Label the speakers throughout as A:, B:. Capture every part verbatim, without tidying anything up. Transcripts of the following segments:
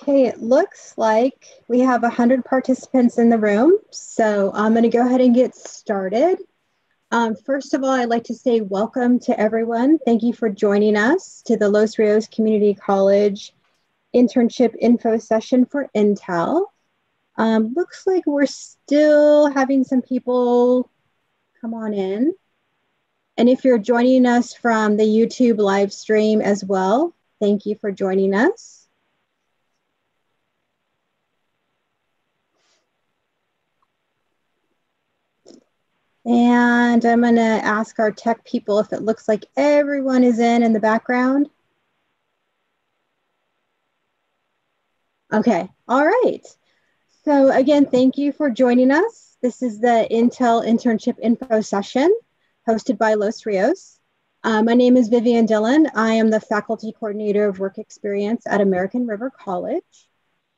A: Okay, it looks like we have one hundred participants in the room, so I'm going to go ahead and get started. Um, first of all, I'd like to say welcome to everyone. Thank you for joining us to the Los Rios Community College Internship Info Session for Intel. Um, looks like we're still having some people come on in. And if you're joining us from the YouTube live stream as well, thank you for joining us. And I'm going to ask our tech people if it looks like everyone is in in the background. Okay, all right. So again, thank you for joining us. This is the Intel Internship Info Session hosted by Los Rios. Uh, my name is Vivian Dillon. I am the Faculty Coordinator of Work Experience at American River College.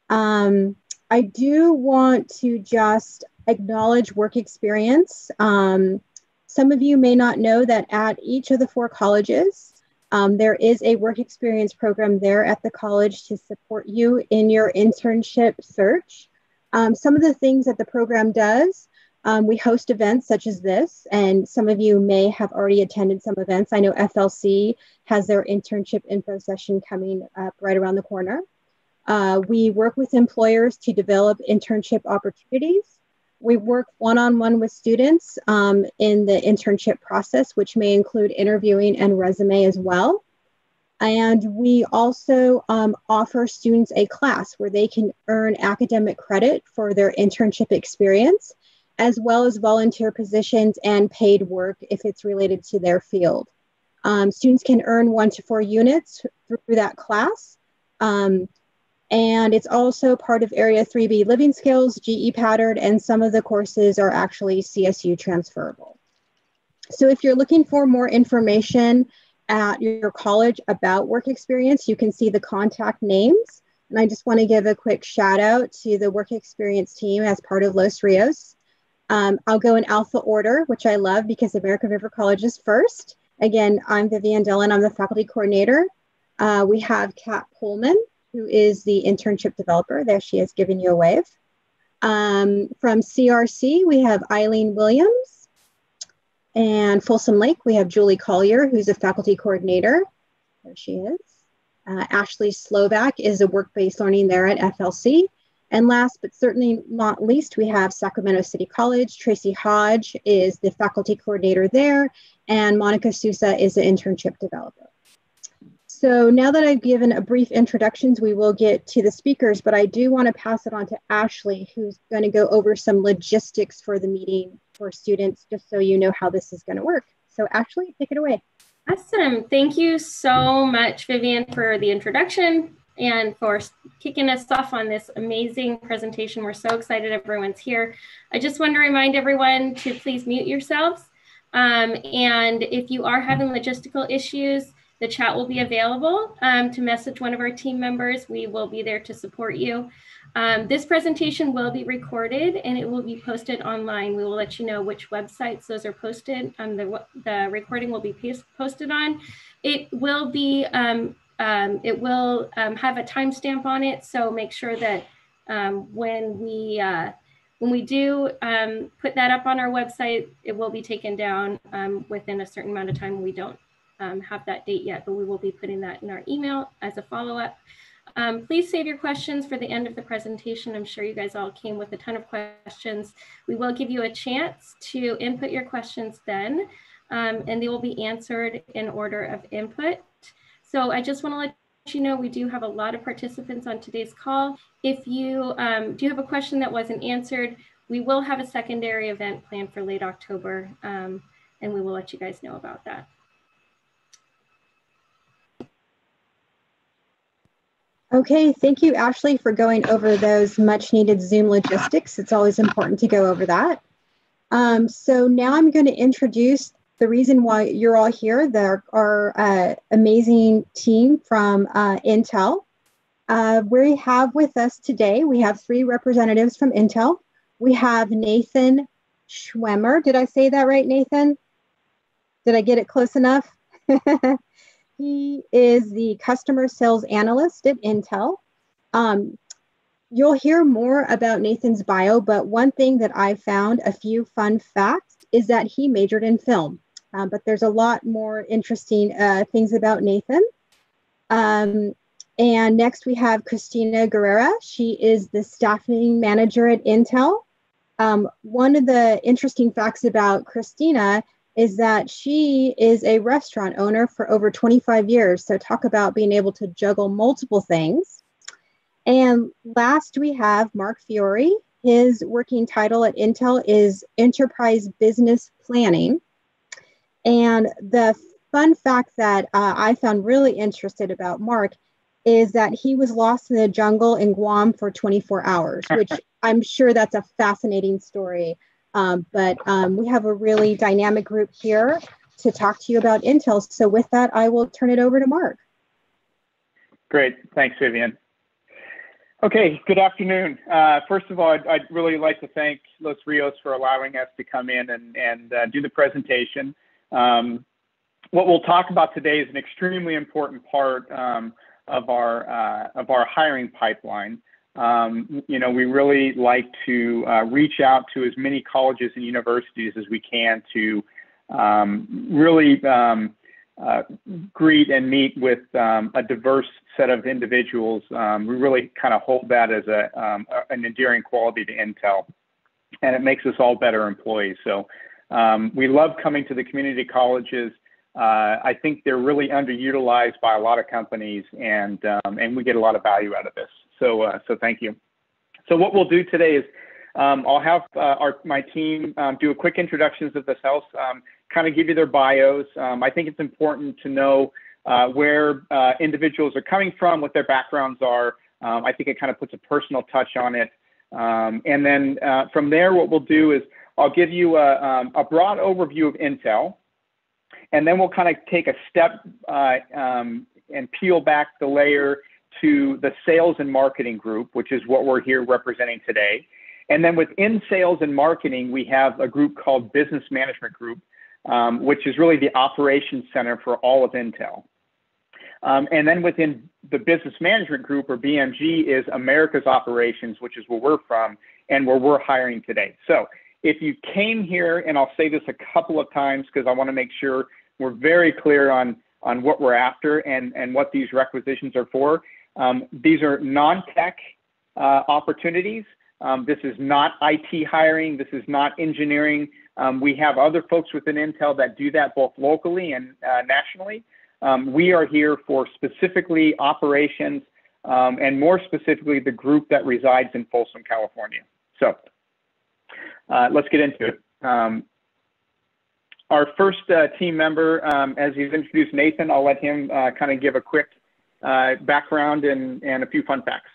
A: Um, I do want to just acknowledge work experience. Um, some of you may not know that at each of the four colleges, um, there is a work experience program there at the college to support you in your internship search. Um, some of the things that the program does, um, we host events such as this, and some of you may have already attended some events. I know F L C has their internship info session coming up right around the corner. Uh, we work with employers to develop internship opportunities. We work one-on-one with students um, in the internship process, which may include interviewing and resume as well. And we also um, offer students a class where they can earn academic credit for their internship experience, as well as volunteer positions and paid work if it's related to their field. Um, students can earn one to four units through that class. Um, And it's also part of Area three B Living Skills, G E patterned, and some of the courses are actually C S U transferable. So if you're looking for more information at your college about work experience, you can see the contact names. And I just want to give a quick shout out to the work experience team as part of Los Rios. Um, I'll go in alpha order, which I love because American River College is first. Again, I'm Vivian Dillon, I'm the faculty coordinator. Uh, we have Kat Pullman, who is the internship developer. There she is giving you a wave. Um, from C R C, we have Eileen Williams. And Folsom Lake, we have Julie Collier, who's a faculty coordinator. There she is. Uh, Ashley Slovak is a work-based learning there at F L C. And last but certainly not least, we have Sacramento City College. Tracy Hodge is the faculty coordinator there. And Monica Sousa is the internship developer. So now that I've given a brief introductions, we will get to the speakers, but I do want to pass it on to Ashley, who's going to go over some logistics for the meeting for students, just so you know how this is going to work. So Ashley, take it away.
B: Awesome. Thank you so much, Vivian, for the introduction and for kicking us off on this amazing presentation. We're so excited everyone's here. I just want to remind everyone to please mute yourselves. Um, and if you are having logistical issues, the chat will be available um, to message one of our team members. We will be there to support you. Um, this presentation will be recorded and it will be posted online. We will let you know which websites those are posted. Um, the, the recording will be posted on. It will be, um, um, it will um, have a timestamp on it. So make sure that um, when we, uh, when we do um, put that up on our website, it will be taken down um, within a certain amount of time. We don't Um, have that date yet, but we will be putting that in our email as a follow-up. Um, please save your questions for the end of the presentation. I'm sure you guys all came with a ton of questions. We will give you a chance to input your questions then, um, and they will be answered in order of input. So I just want to let you know we do have a lot of participants on today's call. If you um, do have a question that wasn't answered, we will have a secondary event planned for late October, um, and we will let you guys know about that.
A: Okay, thank you, Ashley, for going over those much needed Zoom logistics. It's always important to go over that. Um, so now I'm going to introduce the reason why you're all here, the, our uh, amazing team from uh, Intel. Uh, we have with us today, we have three representatives from Intel. We have Nathan Schwemmer. Did I say that right, Nathan? Did I get it close enough? He is the customer sales analyst at Intel. Um, you'll hear more about Nathan's bio, but one thing that I found, a few fun facts, is that he majored in film. Um, but there's a lot more interesting uh, things about Nathan. Um, and next we have Christina Guerrera. She is the staffing manager at Intel. Um, one of the interesting facts about Christina is that she is a restaurant owner for over twenty-five years. So talk about being able to juggle multiple things. And last we have Mark Fiore. His working title at Intel is Enterprise Business Planning. And the fun fact that uh, I found really interesting about Mark is that he was lost in the jungle in Guam for twenty-four hours, which I'm sure that's a fascinating story. Um, but um, we have a really dynamic group here to talk to you about Intel. So with that, I will turn it over to Mark.
C: Great. Thanks, Vivian. Okay, good afternoon. Uh, first of all, I'd, I'd really like to thank Los Rios for allowing us to come in and, and uh, do the presentation. Um, what we'll talk about today is an extremely important part um, of our uh, of our hiring pipeline. Um, you know, we really like to uh, reach out to as many colleges and universities as we can to um, really um, uh, greet and meet with um, a diverse set of individuals. Um, we really kind of hold that as a um, an endearing quality to Intel, and it makes us all better employees. So um, we love coming to the community colleges. Uh, I think they're really underutilized by a lot of companies, and um, and we get a lot of value out of this. So uh, so thank you. So what we'll do today is um, I'll have uh, our my team um, do a quick introductions of themselves, um, kind of give you their bios. Um, I think it's important to know uh, where uh, individuals are coming from, what their backgrounds are. Um, I think it kind of puts a personal touch on it. Um, and then uh, from there, what we'll do is I'll give you a, um, a broad overview of Intel. And then we'll kind of take a step uh, um, and peel back the layer to the sales and marketing group, which is what we're here representing today. And then within sales and marketing, we have a group called Business Management Group, um, which is really the operations center for all of Intel. Um, and then within the Business Management Group, or B M G, is America's Operations, which is where we're from and where we're hiring today. So if you came here, and I'll say this a couple of times because I want to make sure we're very clear on, on what we're after and, and what these requisitions are for. Um, these are non-tech uh, opportunities. Um, this is not I T hiring. This is not engineering. Um, we have other folks within Intel that do that both locally and uh, nationally. Um, we are here for specifically operations um, and more specifically the group that resides in Folsom, California. So uh, let's get into it. Um, our first uh, team member, um, as he's introduced Nathan, I'll let him uh, kind of give a quick uh, background and, and a few fun facts.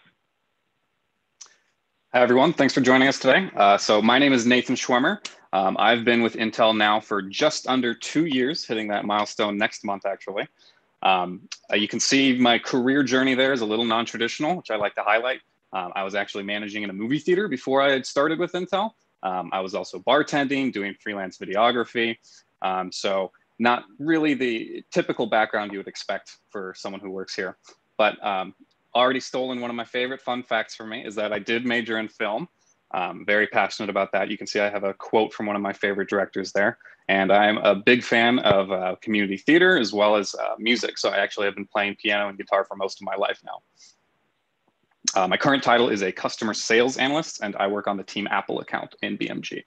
D: Hi, everyone. Thanks for joining us today. Uh, so my name is Nathan Schwemmer. Um, I've been with Intel now for just under two years, hitting that milestone next month, actually. Um, uh, you can see my career journey there is a little non-traditional, which I like to highlight. Um, I was actually managing in a movie theater before I had started with Intel. Um, I was also bartending, doing freelance videography. Um, so not really the typical background you would expect for someone who works here. But um, already stolen one of my favorite fun facts for me is that I did major in film. I'm very passionate about that. You can see I have a quote from one of my favorite directors there. And I'm a big fan of uh, community theater as well as uh, music. So I actually have been playing piano and guitar for most of my life now. Uh, my current title is a customer sales analyst, and I work on the Team Apple account in B M G.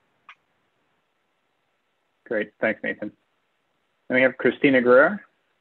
C: Great, thanks, Nathan. Then we have Christina Guerrera.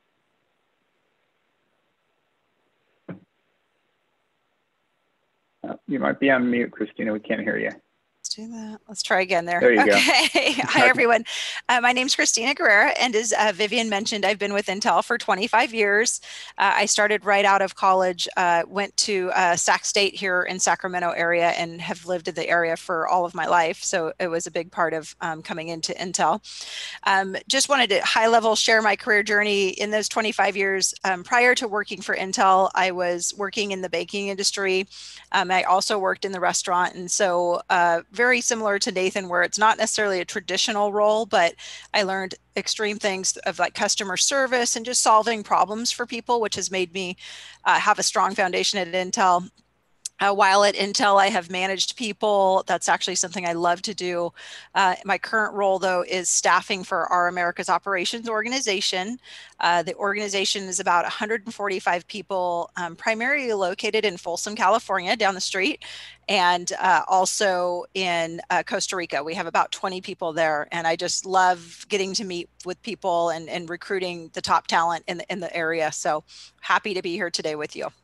C: Oh, you might be on mute, Christina. We can't hear you.
E: Let's do that. Let's try again there.
C: There you
E: okay.
C: go.
E: Hi, everyone. Uh, my name's Christina Guerrera, and as uh, Vivian mentioned, I've been with Intel for twenty-five years. Uh, I started right out of college, uh, went to uh, Sac State here in Sacramento area, and have lived in the area for all of my life. So it was a big part of um, coming into Intel. Um, just wanted to high level share my career journey in those twenty-five years. Um, prior to working for Intel, I was working in the baking industry. Um, I also worked in the restaurant, and so uh, very similar to Nathan, where it's not necessarily a traditional role, but I learned extreme things of like customer service and just solving problems for people, which has made me uh, have a strong foundation at Intel. Uh, while at Intel, I have managed people. That's actually something I love to do. Uh, my current role, though, is staffing for our Americas Operations organization. Uh, the organization is about one hundred forty-five people, um, primarily located in Folsom, California, down the street, and uh, also in uh, Costa Rica. We have about twenty people there, and I just love getting to meet with people and, and recruiting the top talent in the, in the area. So happy to be here today with you.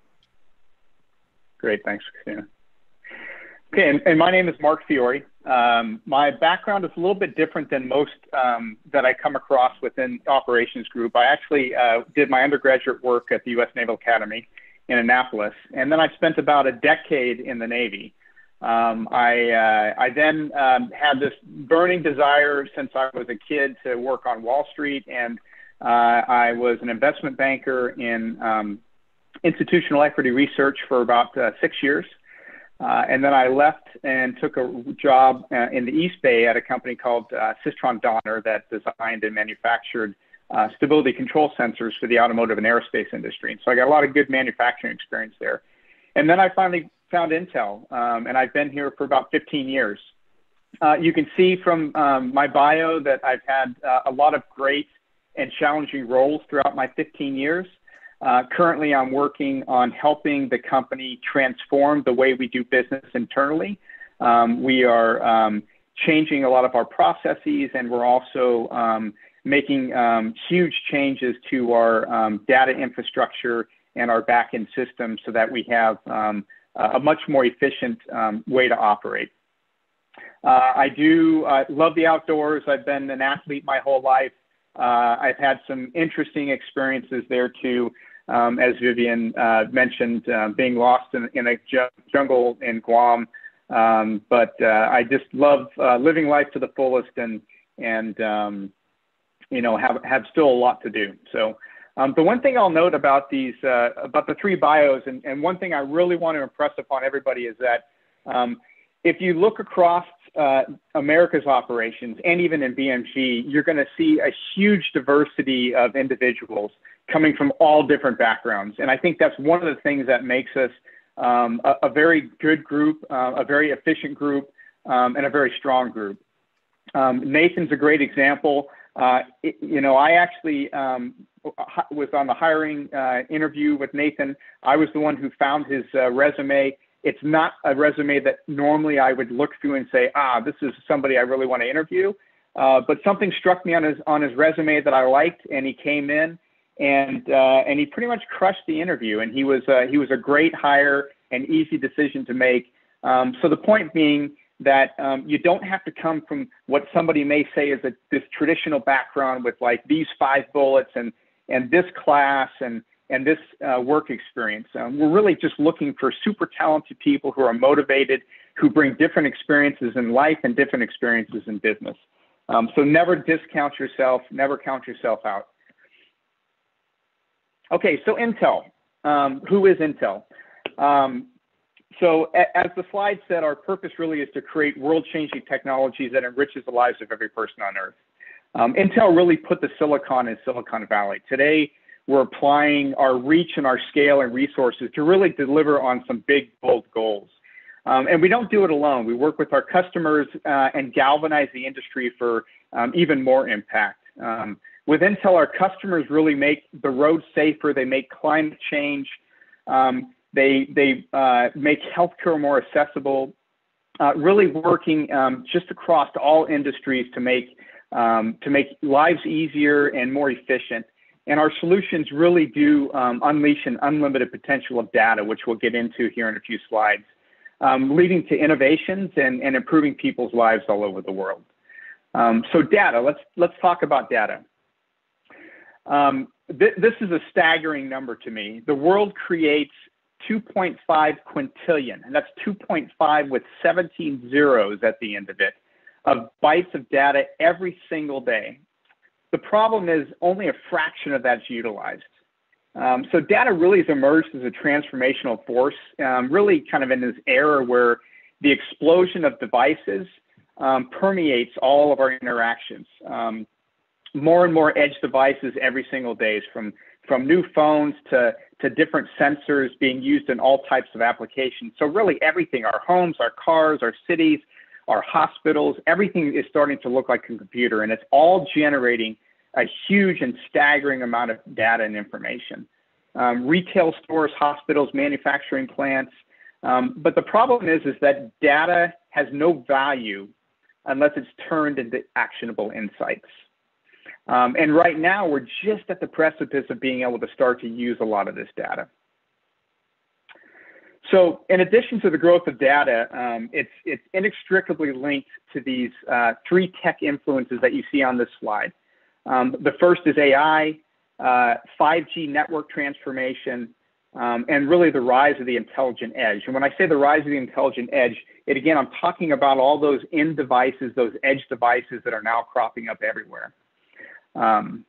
C: Great, thanks, Christina. Okay, and, and my name is Mark Fiore. Um, my background is a little bit different than most um, that I come across within operations group. I actually uh, did my undergraduate work at the U S Naval Academy in Annapolis, and then I spent about a decade in the Navy. Um, I, uh, I then um, had this burning desire since I was a kid to work on Wall Street, and uh, I was an investment banker in um, institutional equity research for about uh, six years. Uh, and then I left and took a job uh, in the East Bay at a company called uh, Systron Donner that designed and manufactured uh, stability control sensors for the automotive and aerospace industry. And so I got a lot of good manufacturing experience there. And then I finally found Intel, um, and I've been here for about fifteen years. Uh, you can see from um, my bio that I've had uh, a lot of great and challenging roles throughout my fifteen years. Uh, currently, I'm working on helping the company transform the way we do business internally. Um, we are um, changing a lot of our processes, and we're also um, making um, huge changes to our um, data infrastructure and our back-end system so that we have um, a much more efficient um, way to operate. Uh, I do uh, love the outdoors. I've been an athlete my whole life. Uh, I've had some interesting experiences there too. Um, as Vivian uh, mentioned, uh, being lost in, in a ju jungle in Guam. Um, but uh, I just love uh, living life to the fullest, and and um, you know have have still a lot to do. So um, the one thing I'll note about these uh, about the three bios, and, and one thing I really want to impress upon everybody is that um, if you look across uh, America's operations and even in B M G, you're going to see a huge diversity of individuals coming from all different backgrounds. And I think that's one of the things that makes us um, a, a very good group, uh, a very efficient group, um, and a very strong group. Um, Nathan's a great example. Uh, it, you know, I actually um, was on the hiring uh, interview with Nathan. I was the one who found his uh, resume. It's not a resume that normally I would look through and say, ah, this is somebody I really want to interview. Uh, but something struck me on his, on his resume that I liked, and he came in. And uh, and he pretty much crushed the interview, and he was uh, he was a great hire and easy decision to make. Um, so the point being that um, you don't have to come from what somebody may say is a, this traditional background with like these five bullets and and this class and and this uh, work experience. Um, we're really just looking for super talented people who are motivated, who bring different experiences in life and different experiences in business. Um, so never discount yourself, never count yourself out. Okay, so Intel. Um, who is Intel? Um, so a, as the slide said, our purpose really is to create world-changing technologies that enriches the lives of every person on Earth. Um, Intel really put the silicon in Silicon Valley. Today, we're applying our reach and our scale and resources to really deliver on some big, bold goals. Um, and we don't do it alone. We work with our customers uh, and galvanize the industry for um, even more impact. Um, With Intel, our customers really make the road safer. They make climate change. Um, they they uh, make healthcare more accessible. Uh, really working um, just across all industries to make um, to make lives easier and more efficient. And our solutions really do um, unleash an unlimited potential of data, which we'll get into here in a few slides, um, leading to innovations and, and improving people's lives all over the world. Um, so data. Let's let's talk about data. Um, th this is a staggering number to me. The world creates two point five quintillion, and that's two point five with seventeen zeros at the end of it, of bytes of data every single day. The problem is only a fraction of that's utilized. Um, so data really has emerged as a transformational force, um, really kind of in this era where the explosion of devices um, permeates all of our interactions. Um, more and more edge devices every single day, from from new phones to, to different sensors being used in all types of applications. So really everything, our homes, our cars, our cities, our hospitals, everything is starting to look like a computer, and it's all generating a huge and staggering amount of data and information. Um, retail stores, hospitals, manufacturing plants. Um, but the problem is, is that data has no value unless it's turned into actionable insights. Um, and right now, we're just at the precipice of being able to start to use a lot of this data. So in addition to the growth of data, um, it's, it's inextricably linked to these uh, three tech influences that you see on this slide. Um, the first is A I, uh, five G network transformation, um, and really the rise of the intelligent edge. And when I say the rise of the intelligent edge, it again, I'm talking about all those end devices, those edge devices that are now cropping up everywhere. Um,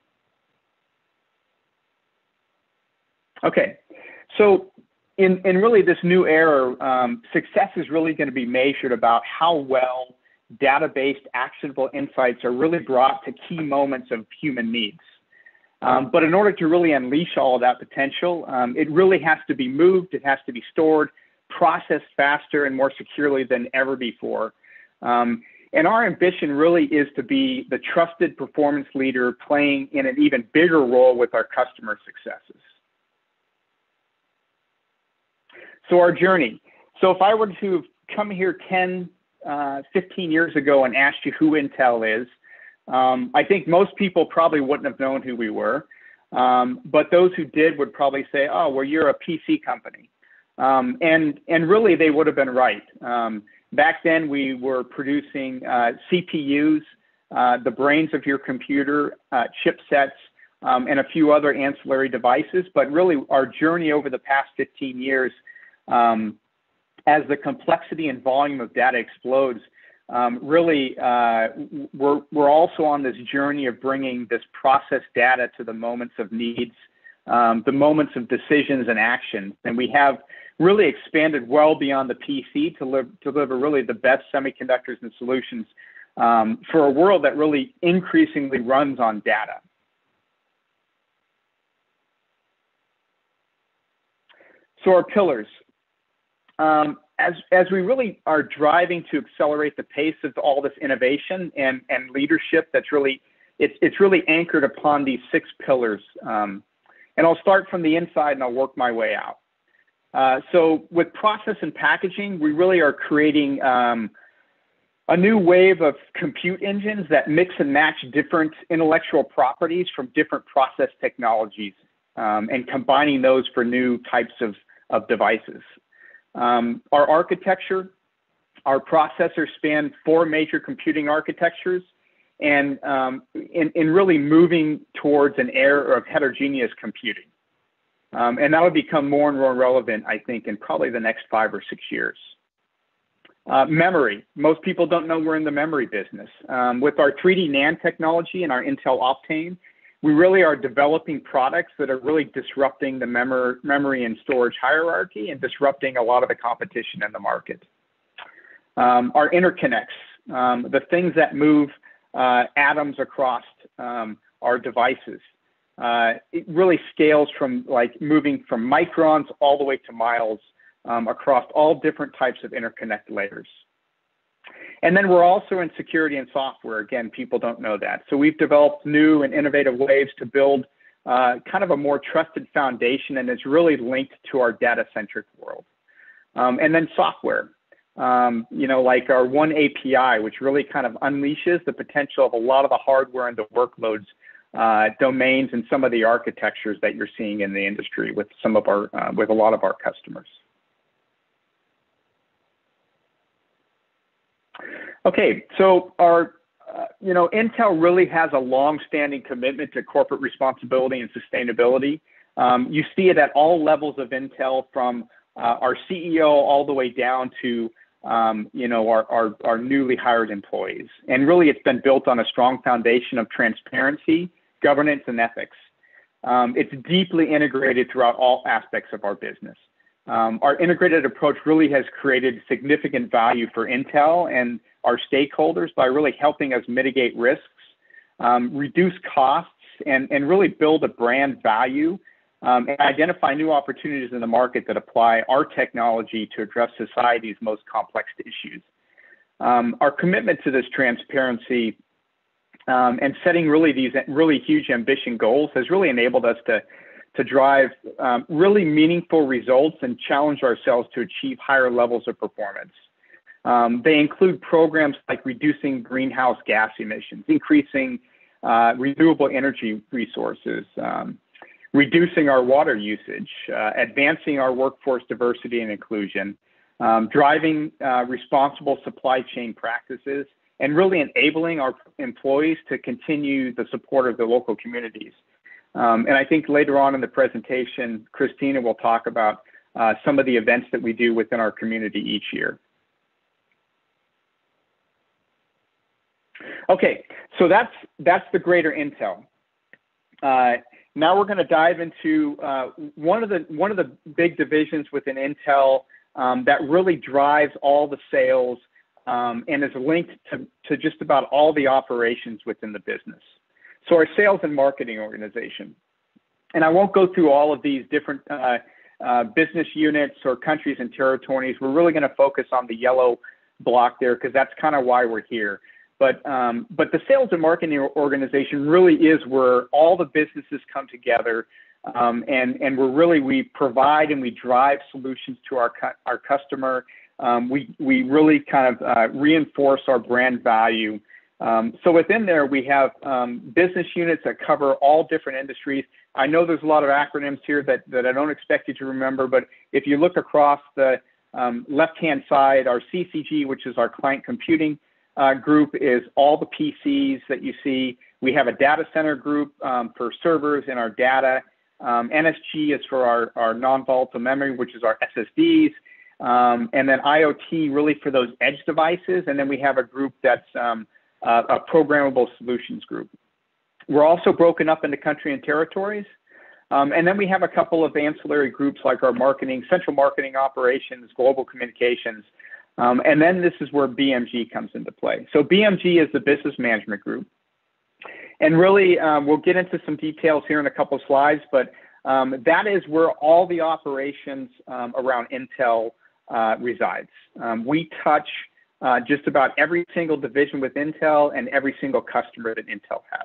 C: okay, so in, in really this new era, um, success is really going to be measured about how well data-based actionable insights are really brought to key moments of human needs. Um, but in order to really unleash all of that potential, um, it really has to be moved, it has to be stored, processed faster and more securely than ever before. Um, and our ambition really is to be the trusted performance leader playing in an even bigger role with our customer successes. So our journey. So if I were to come here ten, uh, fifteen years ago and asked you who Intel is, um, I think most people probably wouldn't have known who we were. Um, but those who did would probably say, oh, well, you're a P C company. Um, and, and really, they would have been right. Um, back then, we were producing uh, C P Us, uh, the brains of your computer, uh, chipsets, um, and a few other ancillary devices. But really, our journey over the past fifteen years, um, as the complexity and volume of data explodes, um, really, uh, we're, we're also on this journey of bringing this processed data to the moments of needs, um, the moments of decisions and action. And we have really expanded well beyond the P C to live, to deliver really the best semiconductors and solutions um, for a world that really increasingly runs on data. So our pillars. Um, as, as we really are driving to accelerate the pace of all this innovation and, and leadership, that's really, it's, it's really anchored upon these six pillars. Um, and I'll start from the inside and I'll work my way out. Uh, so with process and packaging, we really are creating um, a new wave of compute engines that mix and match different intellectual properties from different process technologies um, and combining those for new types of, of devices. Um, our architecture, our processors span four major computing architectures and um, in, in really moving towards an era of heterogeneous computing. Um, and that'll become more and more relevant, I think, in probably the next five or six years. Uh, memory. Most people don't know we're in the memory business. Um, with our three D NAND technology and our Intel Optane, we really are developing products that are really disrupting the mem memory and storage hierarchy and disrupting a lot of the competition in the market. Um, our interconnects, um, the things that move uh, atoms across um, our devices. Uh, it really scales from like moving from microns all the way to miles um, across all different types of interconnect layers. And then we're also in security and software. Again, people don't know that. So we've developed new and innovative ways to build uh, kind of a more trusted foundation, and it's really linked to our data-centric world. Um, and then software, um, you know, like our One A P I, which really kind of unleashes the potential of a lot of the hardware and the workloads, uh, domains, and some of the architectures that you're seeing in the industry with some of our, uh, with a lot of our customers. Okay, so our, uh, you know, Intel really has a long-standing commitment to corporate responsibility and sustainability. Um, you see it at all levels of Intel, from uh, our C E O all the way down to, um, you know, our, our, our newly hired employees. And really, it's been built on a strong foundation of transparency, governance, and ethics. Um, it's deeply integrated throughout all aspects of our business. Um, our integrated approach really has created significant value for Intel and our stakeholders by really helping us mitigate risks, um, reduce costs, and, and really build a brand value um, and identify new opportunities in the market that apply our technology to address society's most complex issues. Um, our commitment to this transparency um, and setting really these really huge ambition goals has really enabled us to, to drive um, really meaningful results and challenge ourselves to achieve higher levels of performance. Um, they include programs like reducing greenhouse gas emissions, increasing uh, renewable energy resources, um, reducing our water usage, uh, advancing our workforce diversity and inclusion, um, driving uh, responsible supply chain practices, and really enabling our employees to continue the support of the local communities. Um, and I think later on in the presentation, Christina will talk about uh, some of the events that we do within our community each year. Okay, so that's, that's the greater Intel. Uh, now we're going to dive into uh, one of the one of the big divisions within Intel um, that really drives all the sales um, and is linked to, to just about all the operations within the business. So our sales and marketing organization. And I won't go through all of these different uh, uh, business units or countries and territories. We're really going to focus on the yellow block there because that's kind of why we're here. But, um, but the sales and marketing organization really is where all the businesses come together, um, and, and we're really, we provide and we drive solutions to our, cu our customer. Um, we, we really kind of uh, reinforce our brand value. Um, so within there, we have um, business units that cover all different industries. I know there's a lot of acronyms here that, that I don't expect you to remember, but if you look across the um, left-hand side, our C C G, which is our client computing Uh, group, is all the P Cs that you see. We have a data center group um, for servers and our data. Um, N S G is for our, our non-volatile memory, which is our S S Ds. Um, and then I O T really for those edge devices. And then we have a group that's um, a, a programmable solutions group. We're also broken up into country and territories. Um, and then we have a couple of ancillary groups like our marketing, central marketing operations, global communications. Um, and then this is where B M G comes into play. So B M G is the business management group. And really, um, we'll get into some details here in a couple of slides, but um, that is where all the operations um, around Intel uh, resides. Um, we touch uh, just about every single division with Intel and every single customer that Intel has.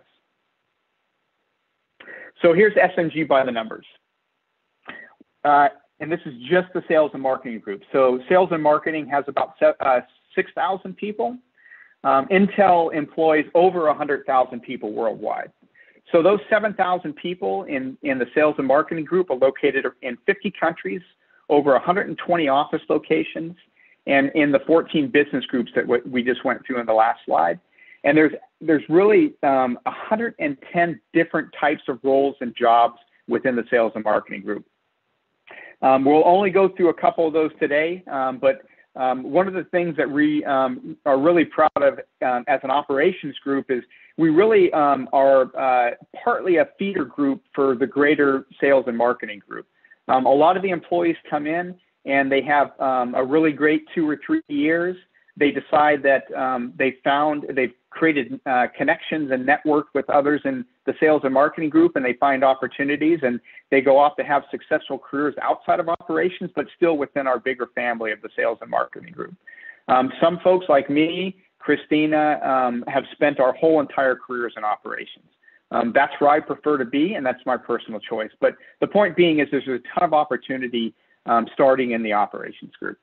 C: So here's S M G by the numbers. Uh, And this is just the sales and marketing group. So sales and marketing has about uh, six thousand people. Um, Intel employs over one hundred thousand people worldwide. So those seven thousand people in, in the sales and marketing group are located in fifty countries, over one hundred twenty office locations, and in the fourteen business groups that we just went through in the last slide. And there's, there's really um, one hundred ten different types of roles and jobs within the sales and marketing group. Um, we'll only go through a couple of those today, um, but um, one of the things that we um, are really proud of um, as an operations group is we really um, are uh, partly a feeder group for the greater sales and marketing group. Um, a lot of the employees come in and they have um, a really great two or three years. They decide that um, they found, they've created uh, connections and networked with others in the sales and marketing group, and they find opportunities and they go off to have successful careers outside of operations, but still within our bigger family of the sales and marketing group. Um, some folks like me, Christina, um, have spent our whole entire careers in operations. Um, that's where I prefer to be, and that's my personal choice. But the point being is there's a ton of opportunity um, starting in the operations group.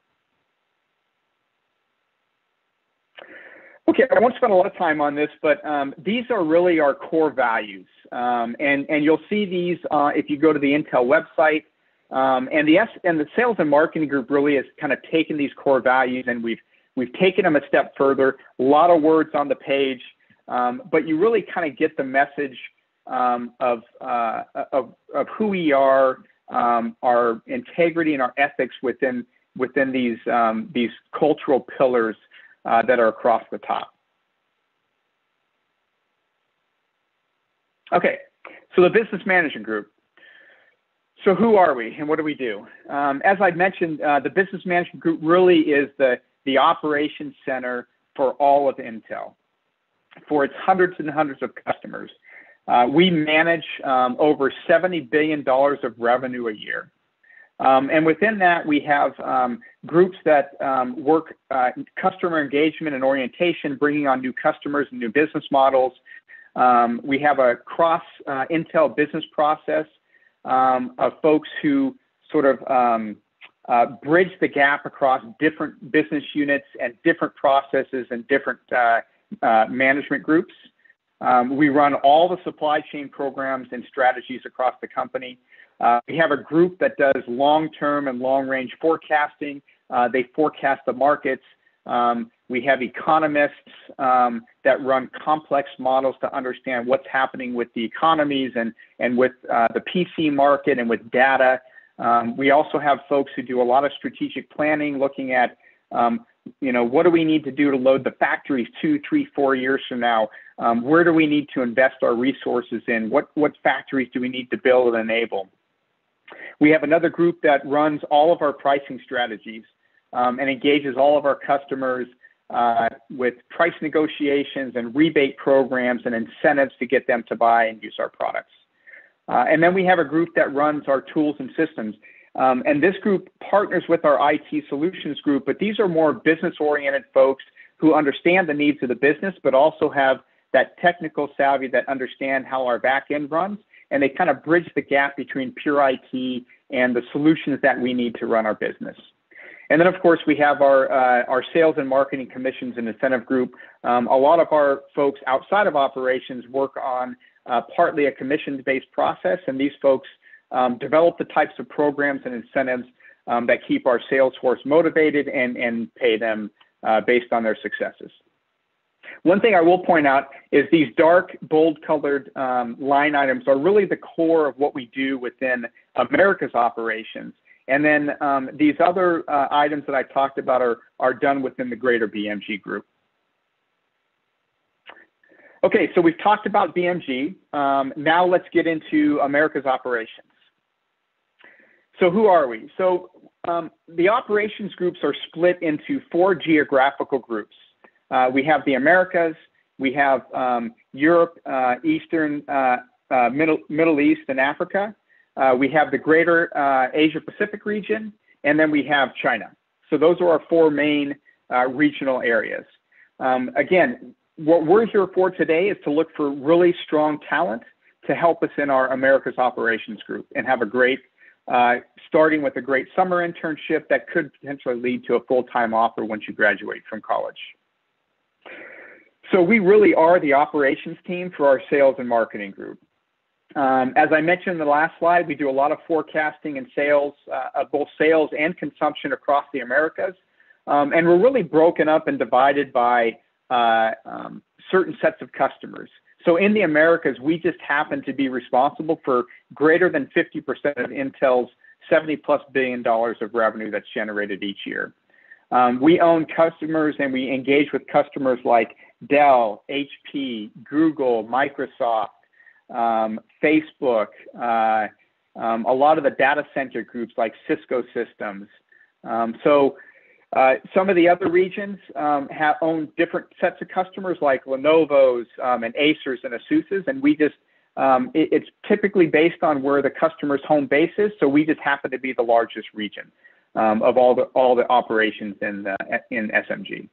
C: Okay, I won't spend a lot of time on this, but um, these are really our core values. Um, and, and you'll see these uh, if you go to the Intel website. Um, and, the S and the sales and marketing group really has kind of taken these core values and we've, we've taken them a step further. A lot of words on the page, um, but you really kind of get the message um, of, uh, of, of who we are, um, our integrity and our ethics within, within these, um, these cultural pillars Uh, that are across the top. Okay, so the business management group. So who are we and what do we do? Um, as I mentioned, uh, the business management group really is the, the operations center for all of Intel, for its hundreds and hundreds of customers. Uh, we manage um, over seventy billion dollars of revenue a year. Um, and within that, we have um, groups that um, work uh, customer engagement and orientation, bringing on new customers and new business models. Um, we have a cross uh, Intel business process um, of folks who sort of um, uh, bridge the gap across different business units and different processes and different uh, uh, management groups. Um, we run all the supply chain programs and strategies across the company. Uh, we have a group that does long-term and long-range forecasting. Uh, they forecast the markets. Um, we have economists um, that run complex models to understand what's happening with the economies and, and with uh, the P C market and with data. Um, we also have folks who do a lot of strategic planning, looking at, um, you know, what do we need to do to load the factories two, three, four years from now? Um, where do we need to invest our resources in? What, what factories do we need to build and enable? We have another group that runs all of our pricing strategies um, and engages all of our customers uh, with price negotiations and rebate programs and incentives to get them to buy and use our products. Uh, and then we have a group that runs our tools and systems. Um, and this group partners with our I T solutions group, but these are more business-oriented folks who understand the needs of the business, but also have that technical savvy that understand how our back end runs. And they kind of bridge the gap between pure I T and the solutions that we need to run our business. And then, of course, we have our, uh, our sales and marketing commissions and incentive group. Um, a lot of our folks outside of operations work on uh, partly a commissions-based process, and these folks um, develop the types of programs and incentives um, that keep our sales force motivated and, and pay them uh, based on their successes. One thing I will point out is these dark, bold-colored um, line items are really the core of what we do within America's operations. And then um, these other uh, items that I talked about are, are done within the greater B M G group. Okay, so we've talked about B M G. Um, now let's get into America's operations. So who are we? So um, the operations groups are split into four geographical groups. Uh, we have the Americas, we have um, Europe, uh, Eastern, uh, uh, Middle, Middle East, and Africa. Uh, we have the greater uh, Asia Pacific region, and then we have China. So those are our four main uh, regional areas. Um, again, what we're here for today is to look for really strong talent to help us in our Americas operations group and have a great, uh, starting with a great summer internship that could potentially lead to a full-time offer once you graduate from college. So we really are the operations team for our sales and marketing group. Um, as I mentioned in the last slide, we do a lot of forecasting and sales, uh, both sales and consumption across the Americas. Um, and we're really broken up and divided by uh, um, certain sets of customers. So in the Americas, we just happen to be responsible for greater than fifty percent of Intel's seventy plus billion dollars of revenue that's generated each year. Um, we own customers and we engage with customers like Dell, H P, Google, Microsoft, um, Facebook, uh, um, a lot of the data center groups like Cisco Systems. Um, so uh, some of the other regions um, have own different sets of customers like Lenovo's um, and Acer's and Asus's, and we just, um, it, it's typically based on where the customer's home base is, so we just happen to be the largest region um, of all the, all the operations in, uh, in S M G.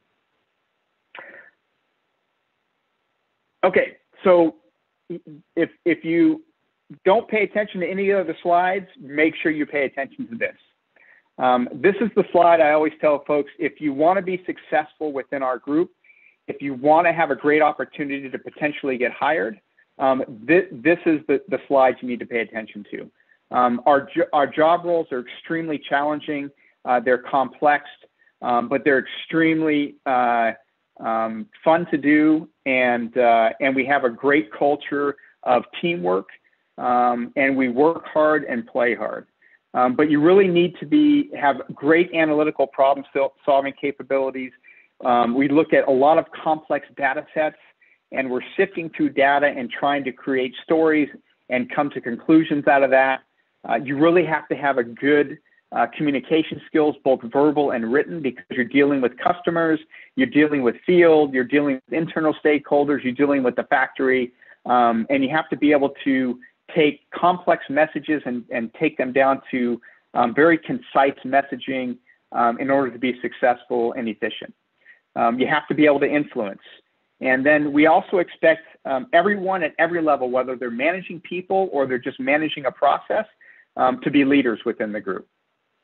C: Okay, so if, if you don't pay attention to any of the slides, make sure you pay attention to this. Um, this is the slide I always tell folks, if you want to be successful within our group, if you want to have a great opportunity to potentially get hired, um, th this is the, the slide you need to pay attention to. Um, our, jo our job roles are extremely challenging. Uh, they're complex, um, but they're extremely uh, Um, fun to do, and uh, and we have a great culture of teamwork, um, and we work hard and play hard. Um, but you really need to be have great analytical problem solving capabilities. Um, we look at a lot of complex data sets, and we're sifting through data and trying to create stories and come to conclusions out of that. Uh, you really have to have a good Uh, communication skills, both verbal and written, because you're dealing with customers, you're dealing with field, you're dealing with internal stakeholders, you're dealing with the factory. Um, and you have to be able to take complex messages and, and take them down to um, very concise messaging um, in order to be successful and efficient. Um, you have to be able to influence. And then we also expect um, everyone at every level, whether they're managing people or they're just managing a process, um, to be leaders within the group.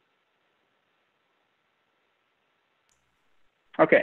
C: Okay,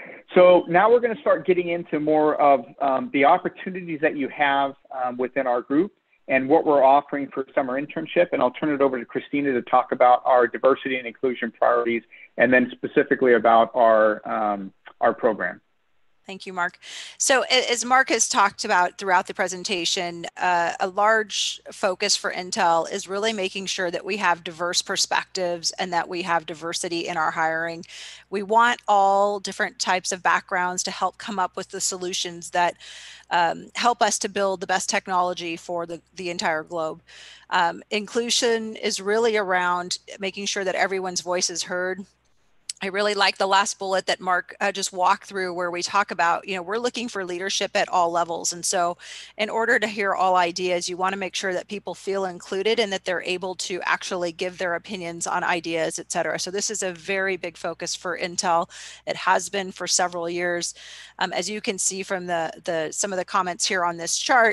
C: so now we're going to start getting into more of um, the opportunities that you have um, within our group and what we're offering for summer internship. And I'll turn it over to Christina to talk about our diversity and inclusion priorities, and then specifically about our, um, our program.
E: Thank you, Mark. So as Mark has talked about throughout the presentation, uh, a large focus for Intel is really making sure that we have diverse perspectives and that we have diversity in our hiring. We want all different types of backgrounds to help come up with the solutions that um, help us to build the best technology for the, the entire globe. Um, inclusion is really around making sure that everyone's voice is heard. I really like the last bullet that Mark uh, just walked through, where we talk about, you know, we're looking for leadership at all levels. And so in order to hear all ideas, you want to make sure that people feel included and that they're able to actually give their opinions on ideas, et cetera. So this is a very big focus for Intel. It has been for several years. Um, as you can see from the, the some of the comments here on this chart,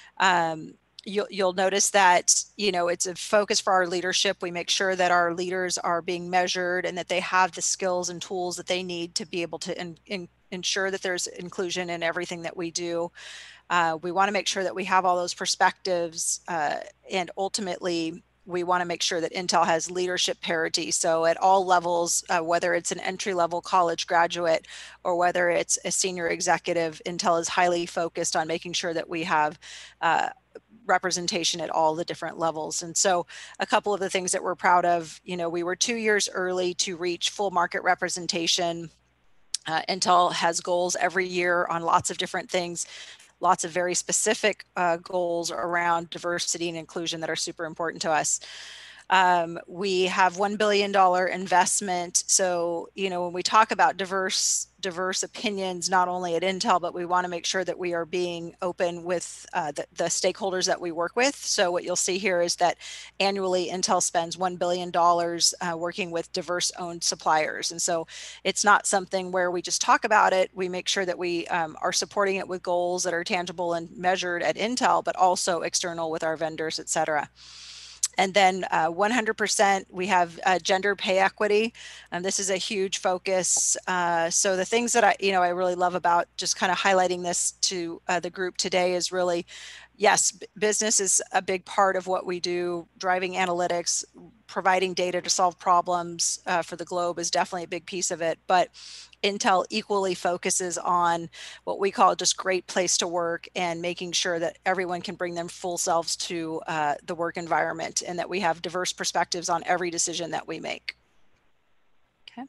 E: um, You'll, you'll notice that, you know, it's a focus for our leadership. We make sure that our leaders are being measured and that they have the skills and tools that they need to be able to in, in, ensure that there's inclusion in everything that we do. Uh, we want to make sure that we have all those perspectives, uh, and ultimately we want to make sure that Intel has leadership parity. So at all levels, uh, whether it's an entry-level college graduate or whether it's a senior executive, Intel is highly focused on making sure that we have uh, representation at all the different levels. And so a couple of the things that we're proud of, you know, we were two years early to reach full market representation. Uh, Intel has goals every year on lots of different things, lots of very specific uh, goals around diversity and inclusion that are super important to us. Um, we have one billion dollar investment. So, you know, when we talk about diverse, diverse opinions, not only at Intel, but we want to make sure that we are being open with uh, the, the stakeholders that we work with. So what you'll see here is that annually Intel spends one billion dollars uh, working with diverse owned suppliers. And so it's not something where we just talk about it. We make sure that we um, are supporting it with goals that are tangible and measured at Intel, but also external with our vendors, et cetera. And then uh, one hundred percent we have uh, gender pay equity. And this is a huge focus. Uh, so the things that I, you know, I really love about just kind of highlighting this to uh, the group today is really, yes, business is a big part of what we do. Driving analytics, providing data to solve problems uh, for the globe is definitely a big piece of it. But Intel equally focuses on what we call just great place to work and making sure that everyone can bring their full selves to uh, the work environment and that we have diverse perspectives on every decision that we make. Okay.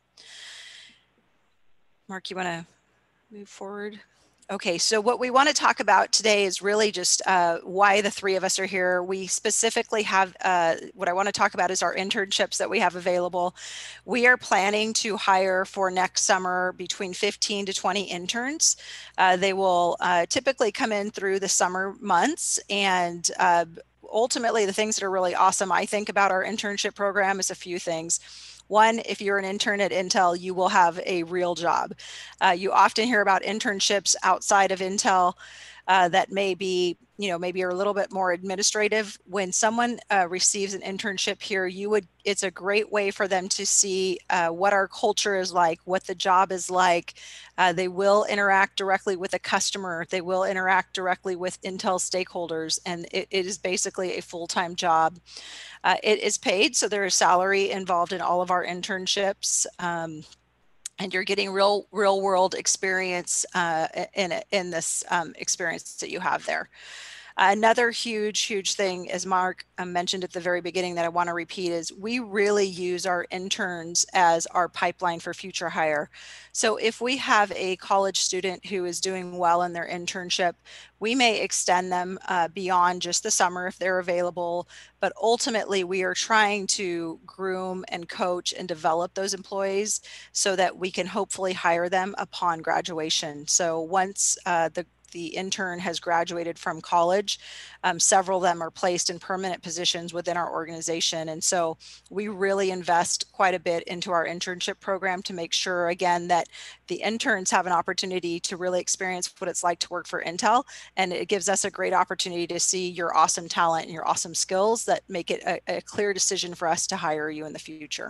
E: Mark, you want to move forward? Okay, so what we want to talk about today is really just uh, why the three of us are here. We specifically have, uh, what I want to talk about is our internships that we have available. We are planning to hire for next summer between fifteen to twenty interns. Uh, they will uh, typically come in through the summer months, and uh, ultimately the things that are really awesome, I think, about our internship program is a few things. One, if you're an intern at Intel, you will have a real job. Uh, you often hear about internships outside of Intel uh, that may be, you know, maybe are a little bit more administrative. When someone uh, receives an internship here, you would, it's a great way for them to see uh, what our culture is like, what the job is like. Uh, they will interact directly with a customer. They will interact directly with Intel stakeholders, and it, it is basically a full-time job. Uh, it is paid, so there is salary involved in all of our internships, um, and you're getting real, real world experience uh, in in this um, experience that you have there. Another huge, huge thing, as Mark um, mentioned at the very beginning, that I want to repeat is we really use our interns as our pipeline for future hire. So if we have a college student who is doing well in their internship, we may extend them uh, beyond just the summer if they're available. But ultimately, we are trying to groom and coach and develop those employees so that we can hopefully hire them upon graduation. So once uh, the the intern has graduated from college. Um, several of them are placed in permanent positions within our organization. And so we really invest quite a bit into our internship program to make sure, again, that the interns have an opportunity to really experience what it's like to work for Intel. And it gives us a great opportunity to see your awesome talent and your awesome skills that make it a, a clear decision for us to hire you in the future.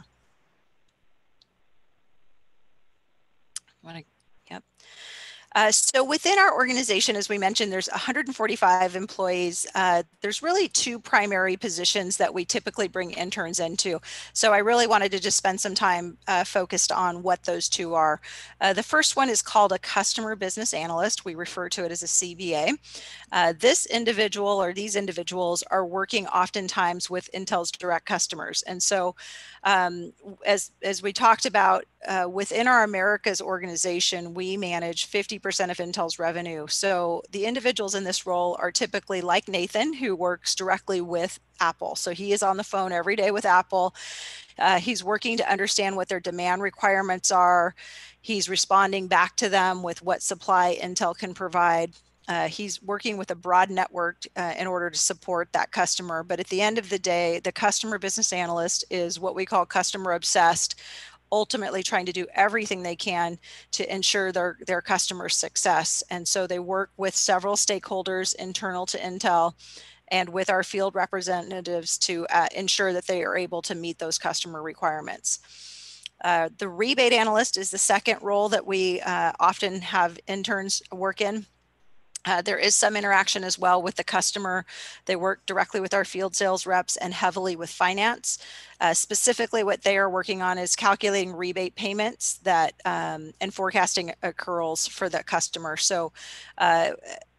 E: Want to, yep. Uh, so within our organization, as we mentioned, there's one hundred forty-five employees. Uh, there's really two primary positions that we typically bring interns into. So I really wanted to just spend some time uh, focused on what those two are. Uh, the first one is called a customer business analyst. We refer to it as a C B A. Uh, this individual or these individuals are working oftentimes with Intel's direct customers. And so um, as, as we talked about, uh, within our Americas organization, we manage fifty percent of Intel's revenue. So the individuals in this role are typically like Nathan, who works directly with Apple. So he is on the phone every day with Apple. Uh, he's working to understand what their demand requirements are. He's responding back to them with what supply Intel can provide. Uh, he's working with a broad network uh, in order to support that customer. But at the end of the day, the customer business analyst is what we call customer obsessed, ultimately trying to do everything they can to ensure their, their customer success. And so they work with several stakeholders internal to Intel and with our field representatives to uh, ensure that they are able to meet those customer requirements. Uh, the rebate analyst is the second role that we uh, often have interns work in. Uh, there is some interaction as well with the customer. They work directly with our field sales reps and heavily with finance. Uh, specifically, what they are working on is calculating rebate payments that um, and forecasting accruals for the customer. So uh,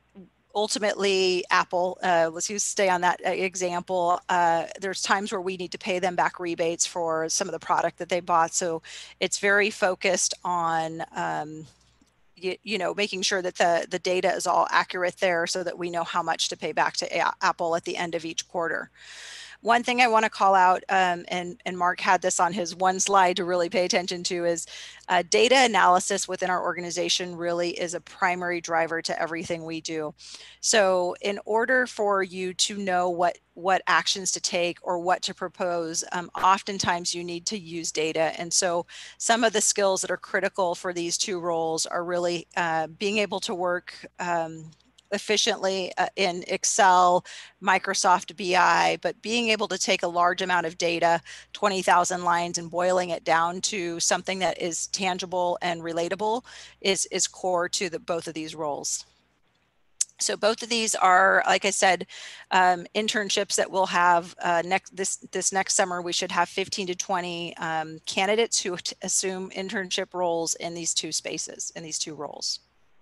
E: ultimately, Apple, uh, let's use stay on that example. Uh, there's times where we need to pay them back rebates for some of the product that they bought. So it's very focused on um, You, you know, making sure that the, the data is all accurate there so that we know how much to pay back to A- Apple at the end of each quarter. One thing I want to call out, um, and, and Mark had this on his one slide to really pay attention to, is uh, data analysis within our organization really is a primary driver to everything we do. So in order for you to know what, what actions to take or what to propose, um, oftentimes you need to use data. And so some of the skills that are critical for these two roles are really uh, being able to work um, efficiently uh, in Excel, Microsoft B I, but being able to take a large amount of data, twenty thousand lines, and boiling it down to something that is tangible and relatable is, is core to the, both of these roles. So both of these are, like I said, um, internships that we'll have uh, next this this next summer. We should have fifteen to twenty um, candidates who assume internship roles in these two spaces, in these two roles.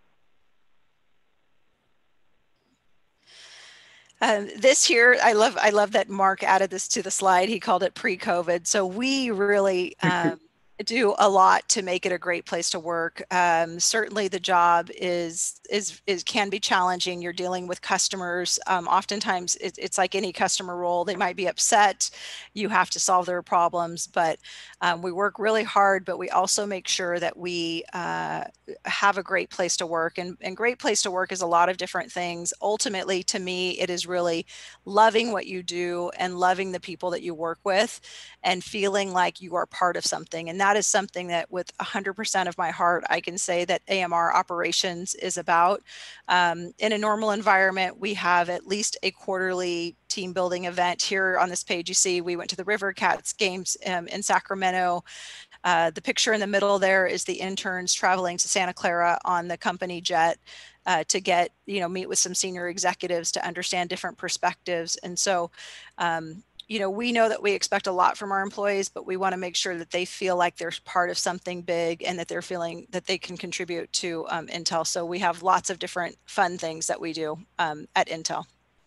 E: Um, this here, I love, I love that Mark added this to the slide. He called it pre-COVID. So we really um, do a lot to make it a great place to work. Um, certainly the job is, is, is, can be challenging. You're dealing with customers. Um, oftentimes it, it's like any customer role. They might be upset. You have to solve their problems, but um, we work really hard, but we also make sure that we uh, have a great place to work. And, and great place to work is a lot of different things. Ultimately, to me, it is really loving what you do and loving the people that you work with and feeling like you are part of something. And that is something that with one hundred percent of my heart, I can say that A M R operations is about. Um, in a normal environment, we have at least a quarterly team building event. Here on this page, you see we went to the River Cats games um, in Sacramento. Uh, the picture in the middle there is the interns traveling to Santa Clara on the company jet uh, to get, you know, meet with some senior executives to understand different perspectives. And so, um, you know, we know that we expect a lot from our employees, but we want to make sure that they feel like they're part of something big and that they're feeling that they can contribute to um, Intel. So we have lots of different fun things that we do um, at Intel.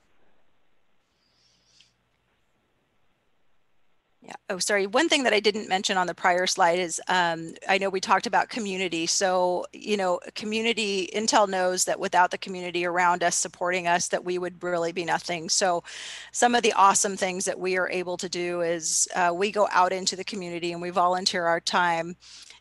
E: Yeah. Oh, sorry. One thing that I didn't mention on the prior slide is um, I know we talked about community. So, you know, community, Intel knows that without the community around us supporting us, that we would really be nothing. So some of the awesome things that we are able to do is uh, we go out into the community and we volunteer our time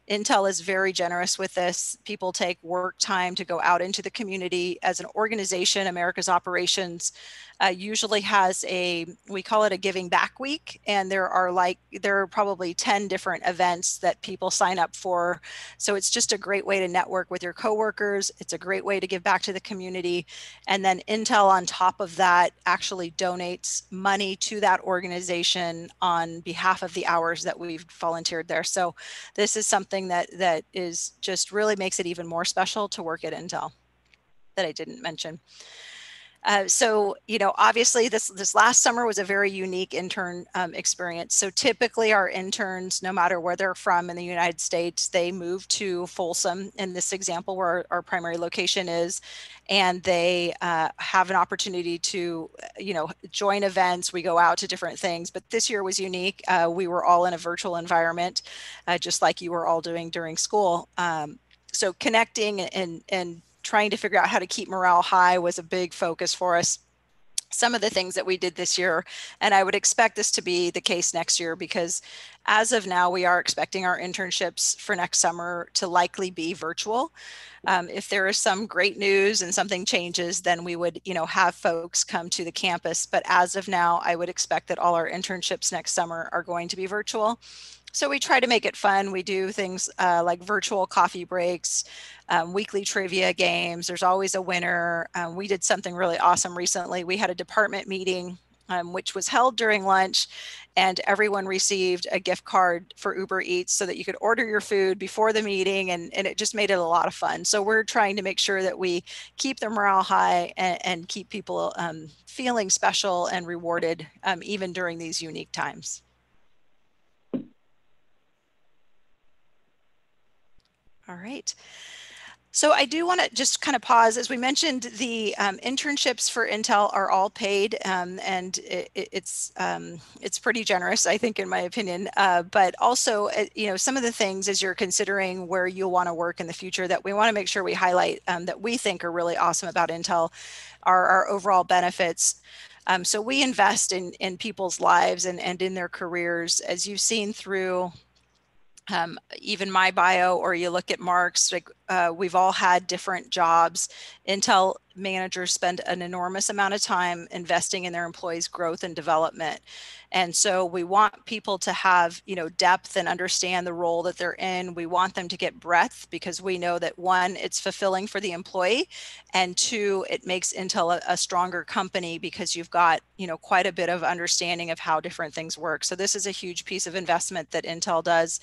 E: Intel is very generous with this. People take work time to go out into the community. As an organization, America's Operations uh, usually has a, we call it a giving back week. And there are like, there are probably ten different events that people sign up for. So it's just a great way to network with your coworkers. It's a great way to give back to the community. And then Intel on top of that actually donates money to that organization on behalf of the hours that we've volunteered there. So this is something that that is just really makes it even more special to work at Intel that I didn't mention. Uh, so, you know, obviously this, this last summer was a very unique intern um, experience. So typically our interns, no matter where they're from in the United States, they move to Folsom in this example where our, our primary location is, and they uh, have an opportunity to, you know, join events. We go out to different things, but this year was unique. Uh, we were all in a virtual environment, uh, just like you were all doing during school. Um, so connecting and, and trying to figure out how to keep morale high was a big focus for us. Some of the things that we did this year, and I would expect this to be the case next year, because as of now, we are expecting our internships for next summer to likely be virtual. Um, if there is some great news and something changes, then we would, you know, have folks come to the campus. But as of now, I would expect that all our internships next summer are going to be virtual. So we try to make it fun. We do things uh, like virtual coffee breaks, um, weekly trivia games. There's always a winner. Um, we did something really awesome recently. We had a department meeting, um, which was held during lunch, and everyone received a gift card for Uber Eats so that you could order your food before the meeting, and, and it just made it a lot of fun. So we're trying to make sure that we keep the morale high and, and keep people um, feeling special and rewarded, um, even during these unique times. All right. So I do want to just kind of pause. As we mentioned, the um, internships for Intel are all paid, um, and it, it's um, it's pretty generous, I think, in my opinion. Uh, but also, uh, you know, some of the things as you're considering where you'll want to work in the future that we want to make sure we highlight um, that we think are really awesome about Intel are our overall benefits. Um, so we invest in in people's lives and and in their careers, as you've seen through. Um, even my bio, or you look at Mark's, like uh, we've all had different jobs. Intel managers spend an enormous amount of time investing in their employees' growth and development. And so we want people to have, you know, depth and understand the role that they're in. We want them to get breadth, because we know that one, it's fulfilling for the employee, and two, it makes Intel a, a stronger company because you've got, you know, quite a bit of understanding of how different things work. So this is a huge piece of investment that Intel does.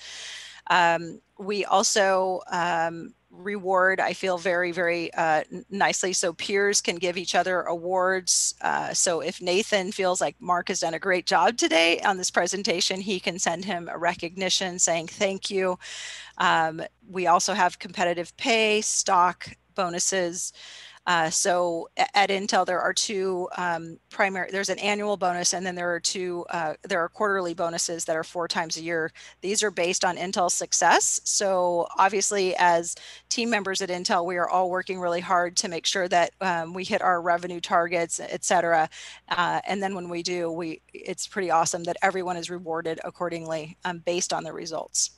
E: Um, we also um, reward, I feel, very, very uh, nicely. So peers can give each other awards. Uh, so if Nathan feels like Mark has done a great job today on this presentation, he can send him a recognition saying thank you. Um, we also have competitive pay, stock, bonuses. Uh, so at Intel, there are two um, primary, there's an annual bonus, and then there are two, uh, there are quarterly bonuses that are four times a year. These are based on Intel's success. So obviously as team members at Intel, we are all working really hard to make sure that um, we hit our revenue targets, et cetera. Uh, and then when we do, we, it's pretty awesome that everyone is rewarded accordingly um, based on the results.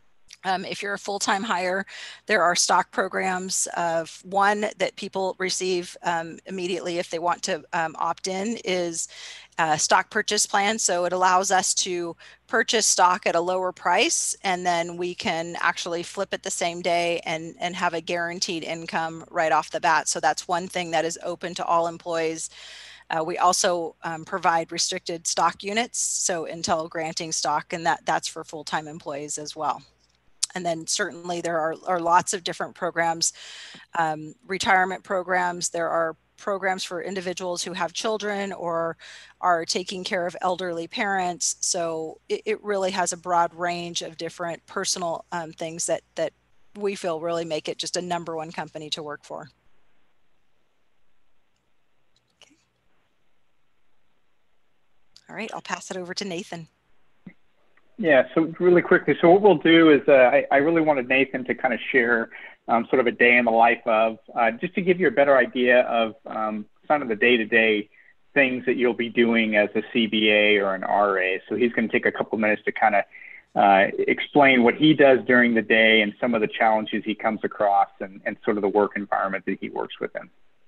E: Um, if you're a full-time hire, there are stock programs. Of one that people receive um, immediately if they want to um, opt in is a stock purchase plan. So it allows us to purchase stock at a lower price, and then we can actually flip it the same day and, and have a guaranteed income right off the bat. So that's one thing that is open to all employees. Uh, we also um, provide restricted stock units, so Intel granting stock, and that, that's for full-time employees as well. And then certainly there are, are lots of different programs, um, retirement programs. There are programs for individuals who have children or are taking care of elderly parents. So it, it really has a broad range of different personal um, things that, that we feel really make it just a number one company to work for. Okay. All right, I'll pass it over to Nathan.
C: Yeah, so really quickly, so what we'll do is uh, I, I really wanted Nathan to kind of share um, sort of a day in the life of, uh, just to give you a better idea of um, some of the day-to-day things that you'll be doing as a C B A or an R A. So he's going to take a couple minutes to kind of uh, explain what he does during the day and some of the challenges he comes across and, and sort of the work environment that he works within.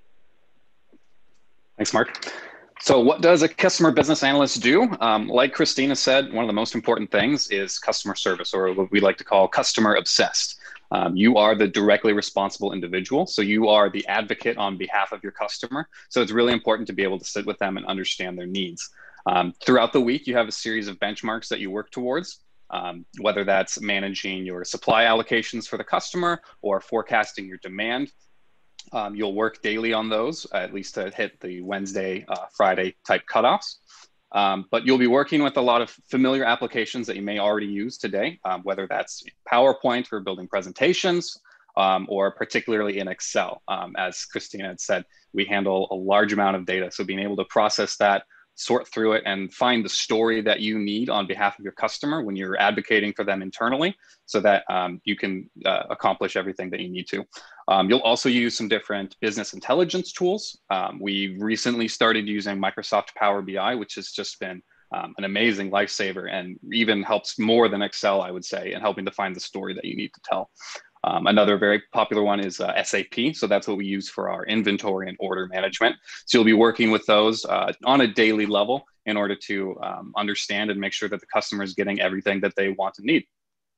D: Thanks, Mark. So what does a customer business analyst do? Um, like Christina said, one of the most important things is customer service, or what we like to call customer obsessed. Um, you are the directly responsible individual. So you are the advocate on behalf of your customer. So it's really important to be able to sit with them and understand their needs. Um, throughout the week, you have a series of benchmarks that you work towards, um, whether that's managing your supply allocations for the customer or forecasting your demand. Um, you'll work daily on those, at least to hit the Wednesday, uh, Friday type cutoffs. Um, but you'll be working with a lot of familiar applications that you may already use today, um, whether that's PowerPoint for building presentations, um, or particularly in Excel. Um, as Christina had said, we handle a large amount of data. So being able to process that, sort through it, and find the story that you need on behalf of your customer when you're advocating for them internally, so that um, you can uh, accomplish everything that you need to. Um, you'll also use some different business intelligence tools. Um, we recently started using Microsoft Power B I, which has just been um, an amazing lifesaver and even helps more than Excel, I would say, in helping to find the story that you need to tell. Um, another very popular one is uh, S A P. So that's what we use for our inventory and order management. So you'll be working with those uh, on a daily level in order to um, understand and make sure that the customer is getting everything that they want and need.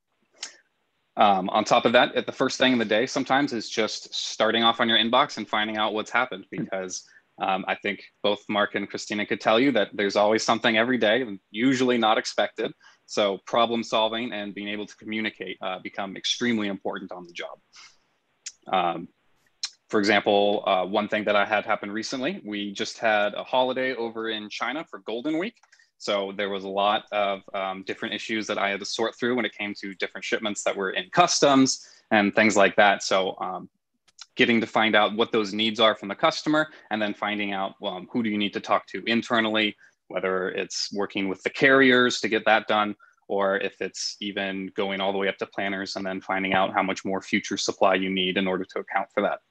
D: Um, on top of that, at the first thing in the day sometimes is just starting off on your inbox and finding out what's happened, because um, I think both Mark and Christina could tell you that there's always something every day, usually not expected. So problem solving and being able to communicate uh, become extremely important on the job. Um, for example, uh, one thing that I had happen recently, we just had a holiday over in China for Golden Week. So there was a lot of um, different issues that I had to sort through when it came to different shipments that were in customs and things like that. So um, getting to find out what those needs are from the customer, and then finding out um, who do you need to talk to internally, whether it's working with the carriers to get that done, or if it's even going all the way up to planners and then finding out how much more future supply you need in order to account for that.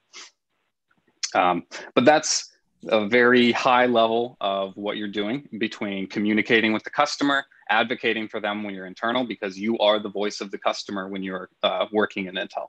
D: Um, but that's a very high level of what you're doing between communicating with the customer, advocating for them when you're internal, because you are the voice of the customer when you're uh, working in Intel.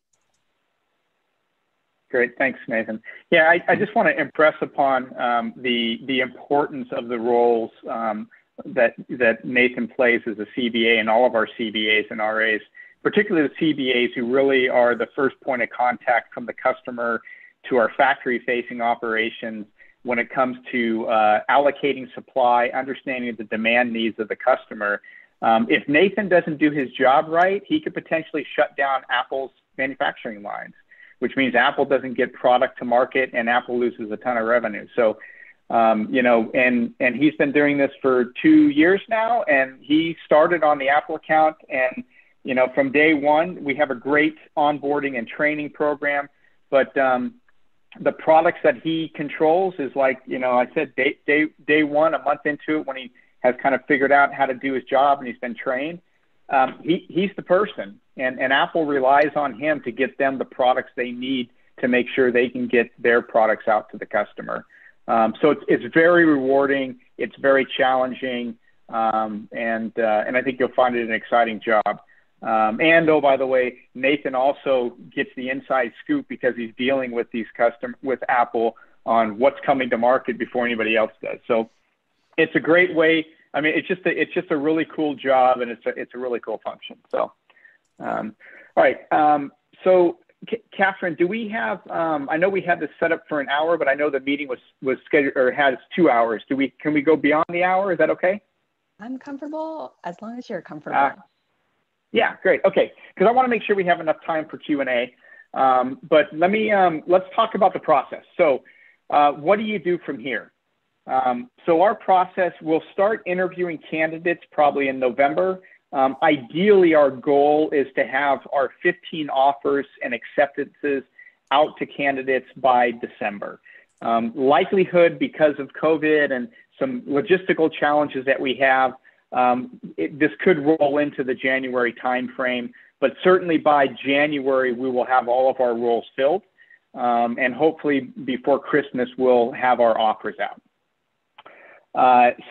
C: Great, thanks, Nathan. Yeah, I, I just want to impress upon um, the the importance of the roles um, that that Nathan plays as a C B A and all of our C B As and R As, particularly the C B As who really are the first point of contact from the customer to our factory-facing operations when it comes to uh, allocating supply, understanding the demand needs of the customer. Um, if Nathan doesn't do his job right, he could potentially shut down Apple's manufacturing lines, which means Apple doesn't get product to market and Apple loses a ton of revenue. So, um, you know, and, and he's been doing this for two years now, and he started on the Apple account. And, you know, from day one, we have a great onboarding and training program, but um, the products that he controls is like, you know, I said day, day, day one, a month into it, when he has kind of figured out how to do his job and he's been trained, um, he, he's the person. And, and Apple relies on him to get them the products they need to make sure they can get their products out to the customer. Um, so it's, it's very rewarding. It's very challenging. Um, and, uh, and I think you'll find it an exciting job. Um, and oh, by the way, Nathan also gets the inside scoop because he's dealing with these custom with Apple on what's coming to market before anybody else does. So it's a great way. I mean, it's just a, it's just a really cool job, and it's a, it's a really cool function. So, um, all right. Um, so C Catherine, do we have, um, I know we had this set up for an hour, but I know the meeting was, was scheduled or has two hours. Do we, can we go beyond the hour? Is that okay?
F: I'm comfortable as long as you're comfortable.
C: Uh, yeah, great. Okay. Because I want to make sure we have enough time for Q and A. Um, but let me, um, let's talk about the process. So uh, what do you do from here? Um, so our process, we'll start interviewing candidates probably in November. Um, ideally, our goal is to have our fifteen offers and acceptances out to candidates by December. Um, likelihood, because of COVID and some logistical challenges that we have, um, it, this could roll into the January timeframe, but certainly by January, we will have all of our roles filled. Um, and hopefully before Christmas, we'll have our offers out. Uh, so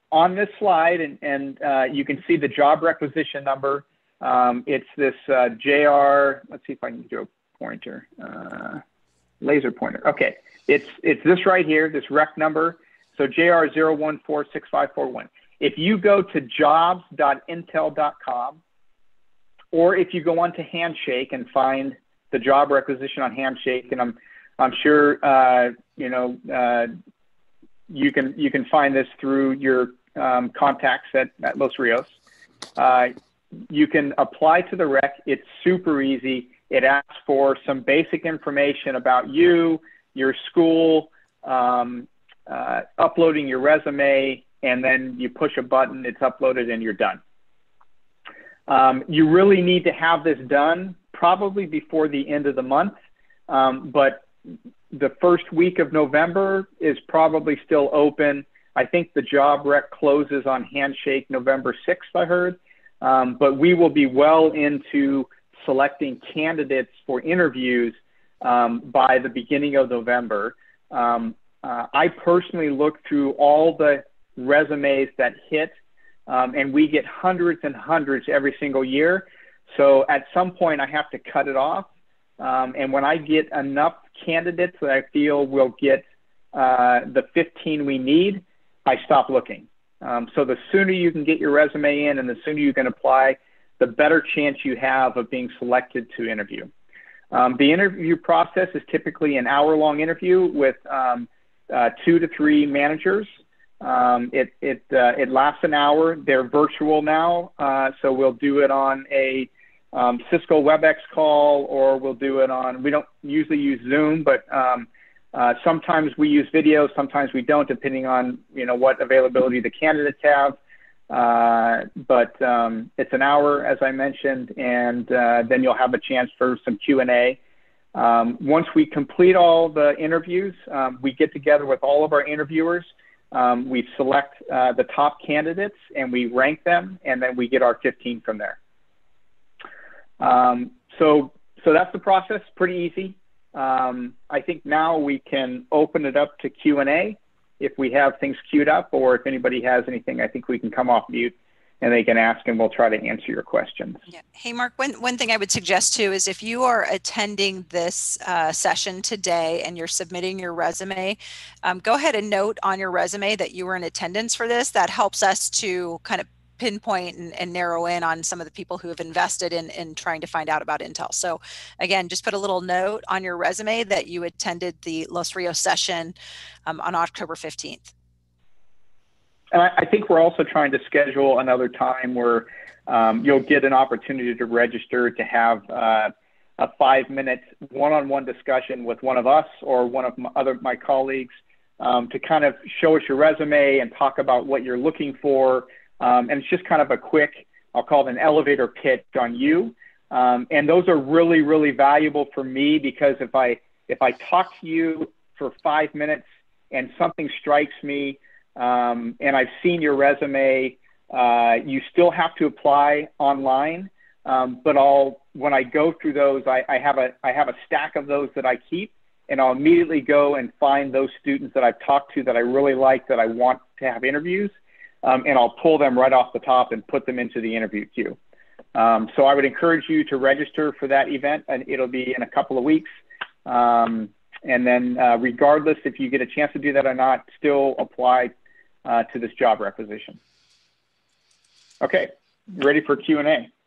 C: on this slide, and, and uh, you can see the job requisition number. Um, it's this uh, J R, let's see if I can do a pointer, uh, laser pointer. Okay, it's, it's this right here, this rec number. So J R zero one four six five four one. If you go to jobs dot intel dot com, or if you go onto Handshake and find the job requisition on Handshake, and I'm, I'm sure, uh, you know, uh, you can, you can find this through your um, contacts at, at Los Rios. Uh, you can apply to the rec. It's super easy. It asks for some basic information about you, your school, um, uh, uploading your resume, and then you push a button, it's uploaded, and you're done. Um, you really need to have this done probably before the end of the month, um, but the first week of November is probably still open. I think the job rec closes on Handshake November sixth, I heard, um, but we will be well into selecting candidates for interviews um, by the beginning of November. Um, uh, I personally look through all the resumes that hit, um, and we get hundreds and hundreds every single year. So at some point I have to cut it off. Um, and when I get enough candidates that I feel will get uh, the fifteen we need, I stop looking. Um, so the sooner you can get your resume in and the sooner you can apply, the better chance you have of being selected to interview. Um, the interview process is typically an hour-long interview with um, uh, two to three managers. Um, it, it, uh, it lasts an hour. They're virtual now, uh, so we'll do it on a um, Cisco WebEx call, or we'll do it on, we don't usually use Zoom, but um, uh, sometimes we use video, sometimes we don't, depending on, you know, what availability the candidates have. Uh, but um, it's an hour, as I mentioned, and uh, then you'll have a chance for some Q and A. Um, once we complete all the interviews, um, we get together with all of our interviewers. Um, we select uh, the top candidates and we rank them, and then we get our fifteen from there. Um, so, so that's the process, pretty easy. Um, I think now we can open it up to Q and A if we have things queued up, or if anybody has anything, I think we can come off mute and they can ask and we'll try to answer your questions.
E: Yeah. Hey, Mark, one, one thing I would suggest too is if you are attending this uh, session today and you're submitting your resume, um, go ahead and note on your resume that you were in attendance for this. That helps us to kind of pinpoint and, and narrow in on some of the people who have invested in, in trying to find out about Intel. So again, just put a little note on your resume that you attended the Los Rios session um, on October fifteenth.
C: And I, I think we're also trying to schedule another time where um, you'll get an opportunity to register to have uh, a five minute one-on-one discussion with one of us or one of my other my colleagues um, to kind of show us your resume and talk about what you're looking for. Um, and it's just kind of a quick, I'll call it an elevator pitch on you. Um, and those are really, really valuable for me, because if I, if I talk to you for five minutes and something strikes me, um, and I've seen your resume, uh, you still have to apply online. Um, but I'll, when I go through those, I, I have a, I have a stack of those that I keep, and I'll immediately go and find those students that I've talked to that I really like, that I want to have interviews. Um, and I'll pull them right off the top and put them into the interview queue. Um, so I would encourage you to register for that event, and it'll be in a couple of weeks. Um, and then uh, regardless if you get a chance to do that or not, still apply uh, to this job requisition. Okay, ready for Q and A.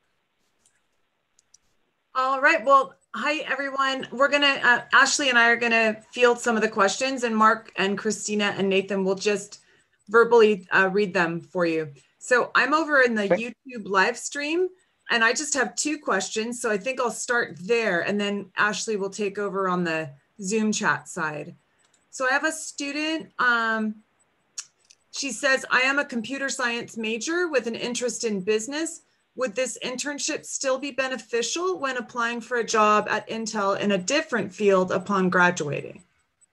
G: All right, well, hi everyone. We're gonna, uh, Ashley and I are gonna field some of the questions, and Mark and Christina and Nathan will just verbally uh, read them for you. So I'm over in the YouTube live stream, and I just have two questions. So I think I'll start there, and then Ashley will take over on the Zoom chat side. So I have a student. Um, she says, I am a computer science major with an interest in business. Would this internship still be beneficial when applying for a job at Intel in a different field upon graduating?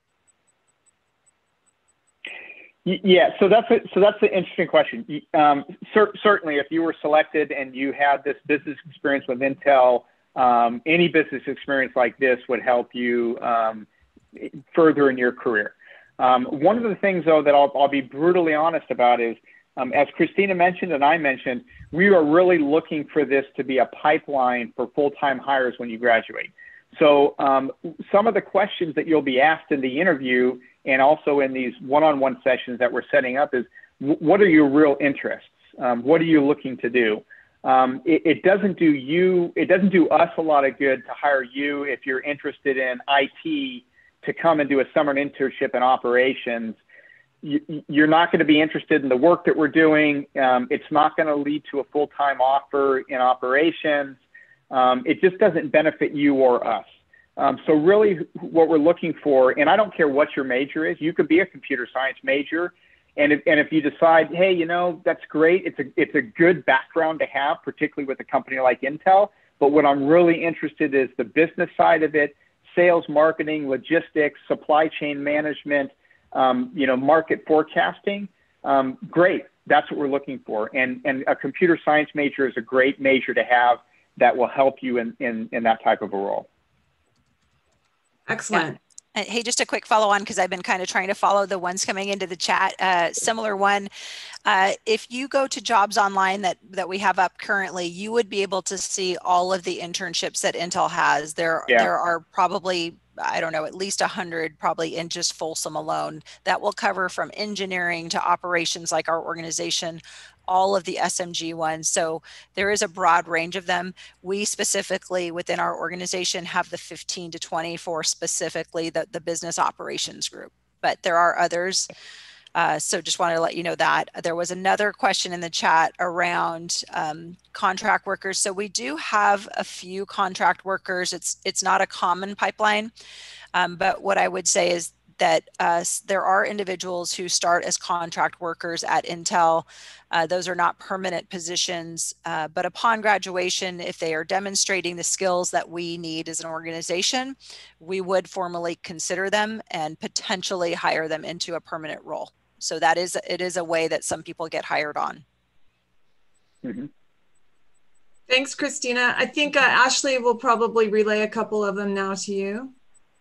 C: Yeah, so that's a, so that's an interesting question. Um, cer certainly, if you were selected and you had this business experience with Intel, um, any business experience like this would help you um, further in your career. Um, one of the things, though, that I'll, I'll be brutally honest about is Um, as Christina mentioned and I mentioned, we are really looking for this to be a pipeline for full-time hires when you graduate. So um, some of the questions that you'll be asked in the interview and also in these one-on-one sessions that we're setting up is, what are your real interests? Um, what are you looking to do? Um, it, it doesn't do you, it doesn't do us a lot of good to hire you if you're interested in I T to come and do a summer internship in operations. You, you're not going to be interested in the work that we're doing. Um, it's not going to lead to a full-time offer in operations. Um, it just doesn't benefit you or us. Um, so really what we're looking for, and I don't care what your major is, you could be a computer science major. And if, and if you decide, hey, you know, that's great. It's a, it's a good background to have, particularly with a company like Intel. But what I'm really interested in is the business side of it, sales, marketing, logistics, supply chain management, um, you know, market forecasting. Um, great. That's what we're looking for. And, and a computer science major is a great major to have that will help you in, in, in that type of a role.
G: Excellent.
E: Yeah. Hey, just a quick follow on, because I've been kind of trying to follow the ones coming into the chat. Uh, similar one, uh, if you go to jobs online that, that we have up currently, you would be able to see all of the internships that Intel has. There,
C: Yeah.
E: there are probably, I don't know, at least a hundred probably in just Folsom alone that will cover from engineering to operations like our organization, all of the S M G ones. So there is a broad range of them. We specifically within our organization have the fifteen to twenty for specifically the, the business operations group, but there are others. Uh, so just wanted to let you know that. There was another question in the chat around um, contract workers. So we do have a few contract workers. It's, it's not a common pipeline, um, but what I would say is that uh, there are individuals who start as contract workers at Intel. Uh, those are not permanent positions, uh, but upon graduation, if they are demonstrating the skills that we need as an organization, we would formally consider them and potentially hire them into a permanent role. So that is, it is a way that some people get hired on.
C: Mm-hmm.
G: Thanks, Christina. I think uh, Ashley will probably relay a couple of them now to you.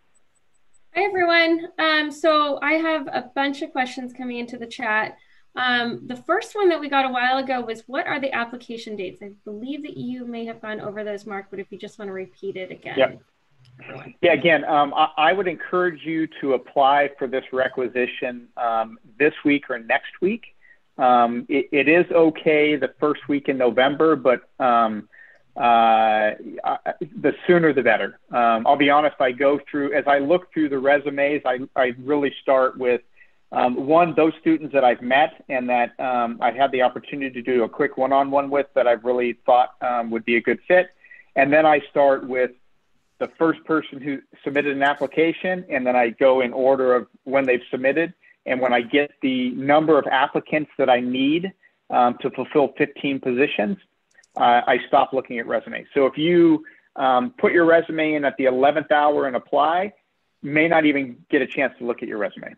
B: Hi, everyone. Um, so I have a bunch of questions coming into the chat. Um, the first one that we got a while ago was, what are the application dates? I believe that you may have gone over those, Mark, but if you just want to repeat it again.
C: Yep. Yeah, again, um, I, I would encourage you to apply for this requisition um, this week or next week. Um, it, it is okay the first week in November, but um, uh, the sooner the better. Um, I'll be honest, I go through, as I look through the resumes, I, I really start with, um, one, those students that I've met and that um, I've had the opportunity to do a quick one-on-one with that I've really thought um, would be a good fit. And then I start with the first person who submitted an application, and then I go in order of when they've submitted. And when I get the number of applicants that I need um, to fulfill fifteen positions, uh, I stop looking at resumes. So if you um, put your resume in at the eleventh hour and apply, you may not even get a chance to look at your resume.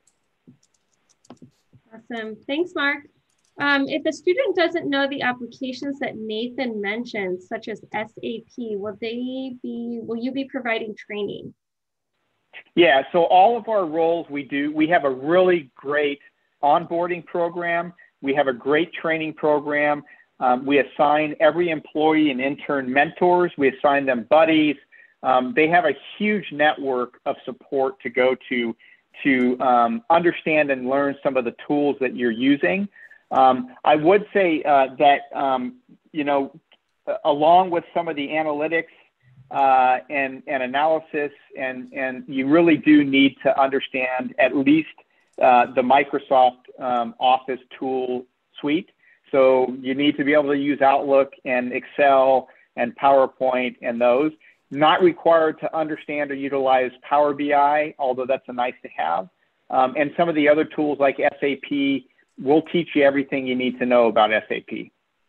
B: Awesome. Thanks, Mark. Um, if a student doesn't know the applications that Nathan mentioned, such as S A P, will they be, will you be providing training?
C: Yeah, so all of our roles we do, we have a really great onboarding program. We have a great training program. Um, we assign every employee and intern mentors. We assign them buddies. Um, they have a huge network of support to go to to um, understand and learn some of the tools that you're using. Um, I would say uh, that, um, you know, along with some of the analytics uh, and, and analysis, and, and you really do need to understand at least uh, the Microsoft um, Office tool suite. So you need to be able to use Outlook and Excel and PowerPoint and those. Not required to understand or utilize Power B I, although that's a nice to have. Um, and some of the other tools like S A P will teach you everything you need to know about S A P.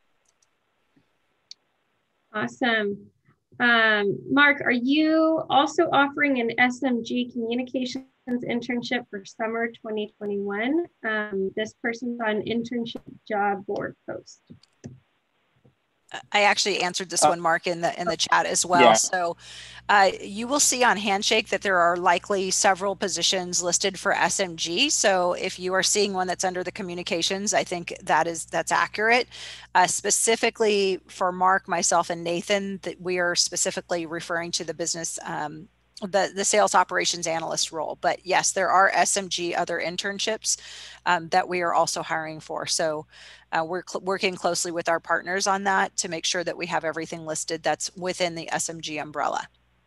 B: Awesome. Um, Mark, are you also offering an S M G communications internship for summer twenty twenty-one? Um, this person's on internship job board post.
E: I actually answered this
C: Uh,
E: one, Mark, in the in the chat as well.
C: Yeah.
E: So uh, you will see on Handshake that there are likely several positions listed for S M G. So if you are seeing one that's under the communications, I think that is that's accurate. Uh, specifically for Mark, myself, and Nathan, that we are specifically referring to the business um, the, the sales operations analyst role. But yes, there are S M G other internships um, that we are also hiring for. So uh, we're cl- working closely with our partners on that to make sure that we have everything listed that's within the S M G umbrella.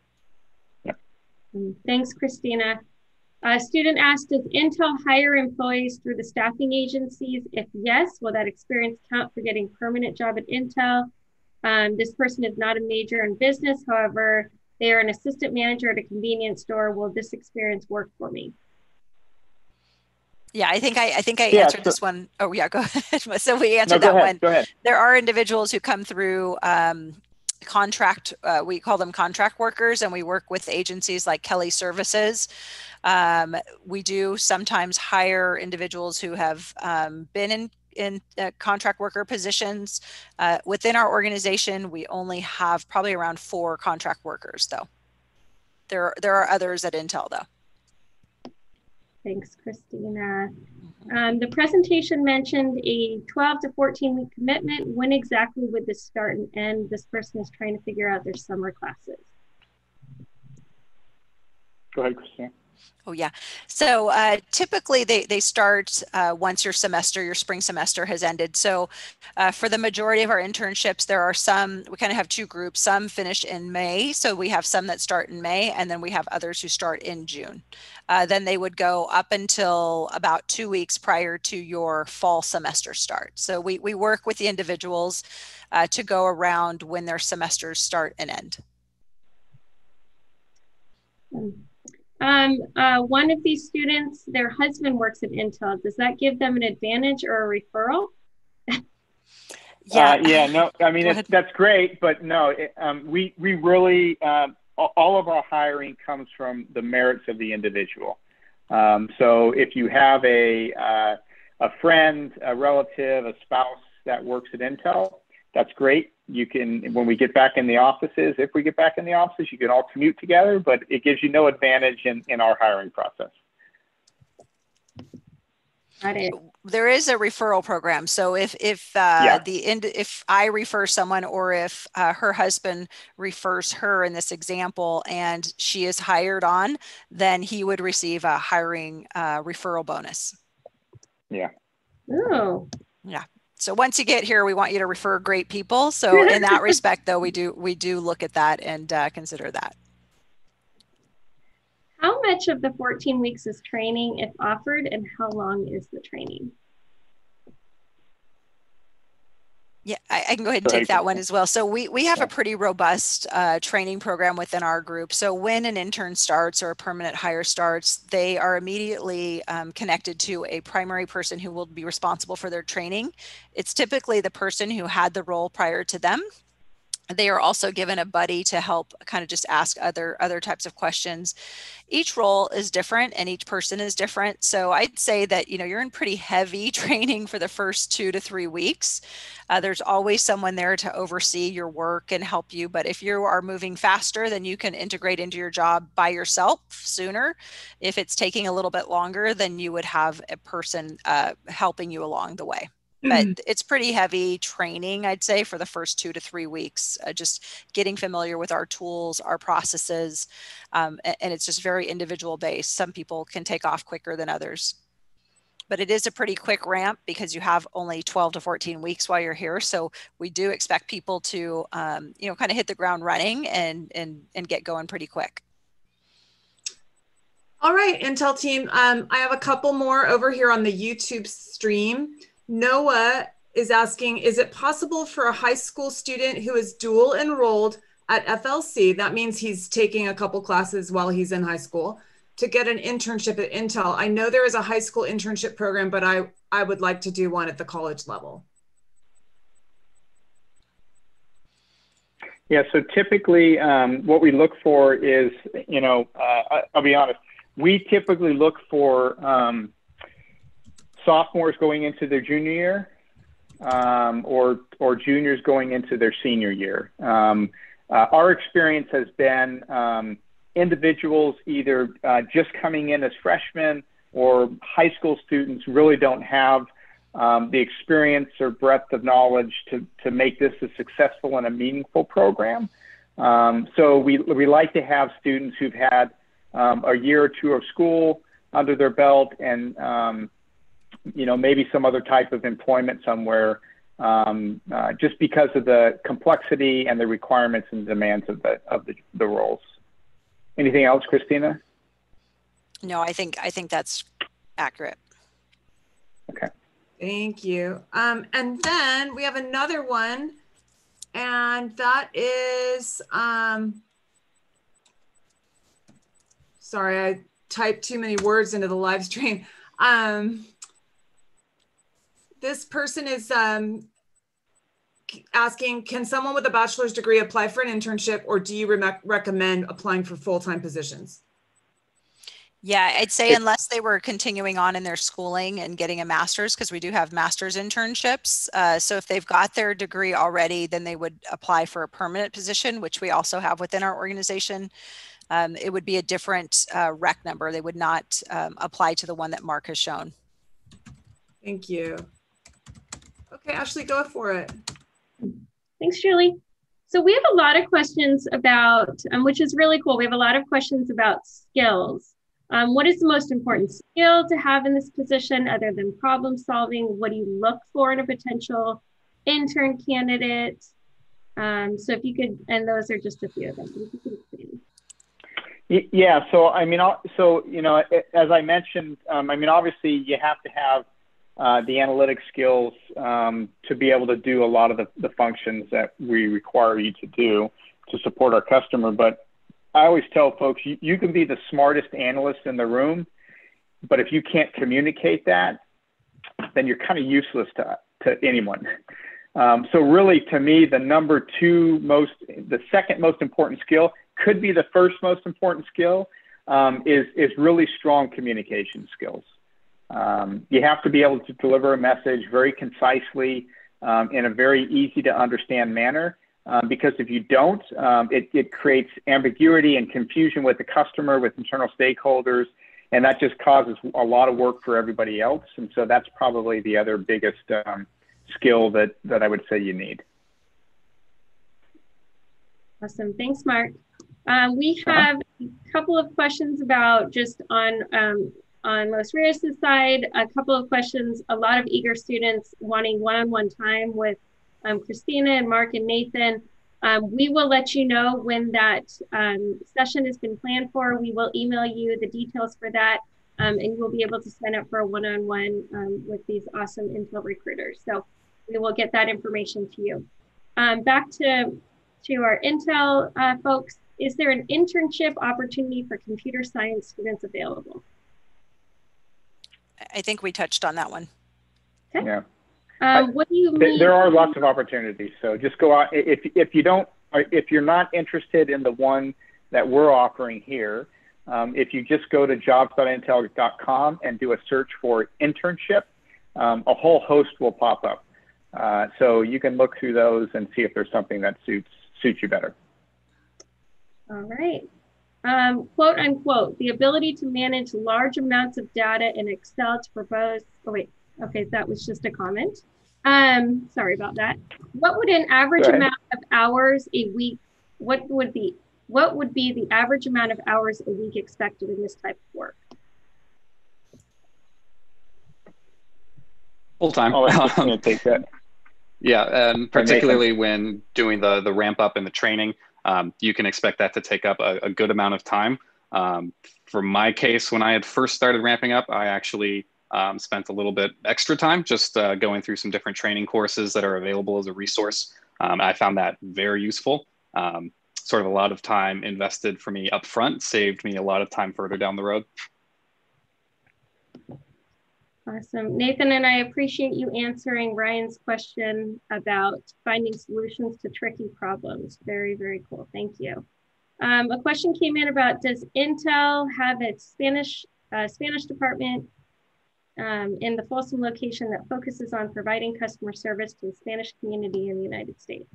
B: Thanks, Christina. A student asked, does Intel hire employees through the staffing agencies? If yes, will that experience count for getting a permanent job at Intel? Um, this person is not a major in business. However, they are an assistant manager at a convenience store. Will this experience work for me?
E: Yeah, I think I, I think I
C: Yeah,
E: answered
C: so-
E: this one. Oh yeah, go ahead. So we answered
C: No, go
E: that
C: ahead,
E: one.
C: go ahead.
E: There are individuals who come through um, contract, uh, we call them contract workers, and we work with agencies like Kelly Services. Um, we do sometimes hire individuals who have um, been in in uh, contract worker positions. Uh, within our organization, we only have probably around four contract workers, though. There, there are others at Intel, though.
B: Thanks, Christina. Um, the presentation mentioned a twelve to fourteen week commitment. When exactly would this start and end? This person is trying to figure out their summer classes.
C: Go ahead, Christina.
E: Oh yeah. So uh, typically they, they start uh, once your semester, your spring semester has ended. So uh, for the majority of our internships, there are some, we kind of have two groups, some finish in May. So we have some that start in May, and then we have others who start in June. Uh, then they would go up until about two weeks prior to your fall semester start. So we, we work with the individuals uh, to go around when their semesters start and end.
B: Um, Um, uh, one of these students, their husband works at Intel. Does that give them an advantage or a referral?
E: Yeah.
C: Uh, yeah, no, I mean, it's, that's great, but no, it, um, we, we really, um, all of our hiring comes from the merits of the individual. Um, so if you have a, uh, a friend, a relative, a spouse that works at Intel, that's great. You can, when we get back in the offices, if we get back in the offices, you can all commute together, but it gives you no advantage in, in our hiring process.
B: Got it.
E: There is a referral program. So if if uh,
C: Yeah.
E: the if I refer someone, or if uh, her husband refers her in this example, and she is hired on, then he would receive a hiring uh, referral bonus.
C: Yeah.
B: Oh.
E: Yeah. So once you get here, we want you to refer great people. So in that respect, though, we do we do look at that and uh, consider that.
B: How much of the fourteen weeks is training if offered, and how long is the training?
E: Yeah, I, I can go ahead and take that one as well. So we, we have a pretty robust uh, training program within our group. So when an intern starts or a permanent hire starts, they are immediately um, connected to a primary person who will be responsible for their training. It's typically the person who had the role prior to them. They are also given a buddy to help kind of just ask other other types of questions. Each role is different and each person is different. So I'd say that, you know, you're in pretty heavy training for the first two to three weeks. Uh, there's always someone there to oversee your work and help you. But if you are moving faster, then you can integrate into your job by yourself sooner. If it's taking a little bit longer, then you would have a person uh, helping you along the way. But it's pretty heavy training, I'd say, for the first two to three weeks, uh, just getting familiar with our tools, our processes, um, and, and it's just very individual based. Some people can take off quicker than others. But it is a pretty quick ramp because you have only twelve to fourteen weeks while you're here. So we do expect people to, um, you know, kind of hit the ground running and, and, and get going pretty quick.
G: All right, Intel team, um, I have a couple more over here on the YouTube stream. Noah is asking, is it possible for a high school student who is dual enrolled at F L C, that means he's taking a couple classes while he's in high school, to get an internship at Intel? I know there is a high school internship program, but I, I would like to do one at the college level.
C: Yeah, so typically um, what we look for is, you know, uh, I'll be honest, we typically look for um, sophomores going into their junior year um, or, or juniors going into their senior year. Um, uh, our experience has been um, individuals either uh, just coming in as freshmen or high school students really don't have um, the experience or breadth of knowledge to, to make this a successful and a meaningful program. Um, so we, we like to have students who've had um, a year or two of school under their belt and, um, you know, maybe some other type of employment somewhere, um, uh, just because of the complexity and the requirements and demands of the, of the, the roles. Anything else, Christina?
E: No, I think, I think that's accurate.
C: Okay.
G: Thank you. Um, and then we have another one, and that is, um, sorry, I typed too many words into the live stream. Um, this person is um, asking, can someone with a bachelor's degree apply for an internship, or do you re recommend applying for full-time positions?
E: Yeah, I'd say unless they were continuing on in their schooling and getting a master's, because we do have master's internships. Uh, so if they've got their degree already, then they would apply for a permanent position, which we also have within our organization. Um, it would be a different uh, rec number. They would not um, apply to the one that Mark has shown.
G: Thank you. Okay, Ashley, go for it.
B: Thanks, Julie. So we have a lot of questions about, um, which is really cool. We have a lot of questions about skills. Um, what is the most important skill to have in this position other than problem solving? What do you look for in a potential intern candidate? Um, so if you could, and those are just a few of them. If you could expand.
C: Yeah, so I mean, so, you know, as I mentioned, um, I mean, obviously you have to have uh, the analytic skills um, to be able to do a lot of the, the functions that we require you to do to support our customer. But I always tell folks, you, you can be the smartest analyst in the room, but if you can't communicate that, then you're kind of useless to, to anyone. Um, so really, to me, the number two most, the second most important skill could be the first most important skill, um, is, is really strong communication skills. Um, you have to be able to deliver a message very concisely um, in a very easy to understand manner. Um, because if you don't, um, it, it creates ambiguity and confusion with the customer, with internal stakeholders, and that just causes a lot of work for everybody else. And so that's probably the other biggest um, skill that, that I would say you need.
B: Awesome, thanks, Mark. Um, we have uh-huh. a couple of questions about just on, um, on Los Rios' side, a couple of questions, a lot of eager students wanting one-on-one time with Um, Christina and Mark and Nathan. Um, we will let you know when that um, session has been planned for. We will email you the details for that, um, and you'll be able to sign up for a one-on-one um, with these awesome Intel recruiters. So we will get that information to you. Um, back to, to our Intel uh, folks, is there an internship opportunity for computer science students available?
E: I think we touched on that one.
B: Okay.
C: Yeah.
B: Um, what do you mean?
C: There are lots of opportunities. So just go out. If, if you don't, if you're not interested in the one that we're offering here, um, if you just go to jobs dot intel dot com and do a search for internship, um, a whole host will pop up. Uh, so you can look through those and see if there's something that suits, suits you better.
B: All right. Um, quote unquote, the ability to manage large amounts of data in Excel to propose, oh wait, okay, that was just a comment. Um, sorry about that. What would an average amount of hours a week, what would be, what would be the average amount of hours a week expected in this type of work?
D: Full time.
C: I'll let Christina take that.
D: Yeah, um, particularly when doing the, the ramp up and the training, um, you can expect that to take up a, a good amount of time. Um, for my case, when I had first started ramping up, I actually um, spent a little bit extra time just uh, going through some different training courses that are available as a resource. Um, I found that very useful. Um, sort of a lot of time invested for me up front saved me a lot of time further down the road.
B: Awesome. Nathan and I appreciate you answering Ryan's question about finding solutions to tricky problems. Very, very cool. Thank you. Um, a question came in about, does Intel have its Spanish uh, Spanish department? um, in the Folsom location that focuses on providing customer service to the Spanish community in the United States.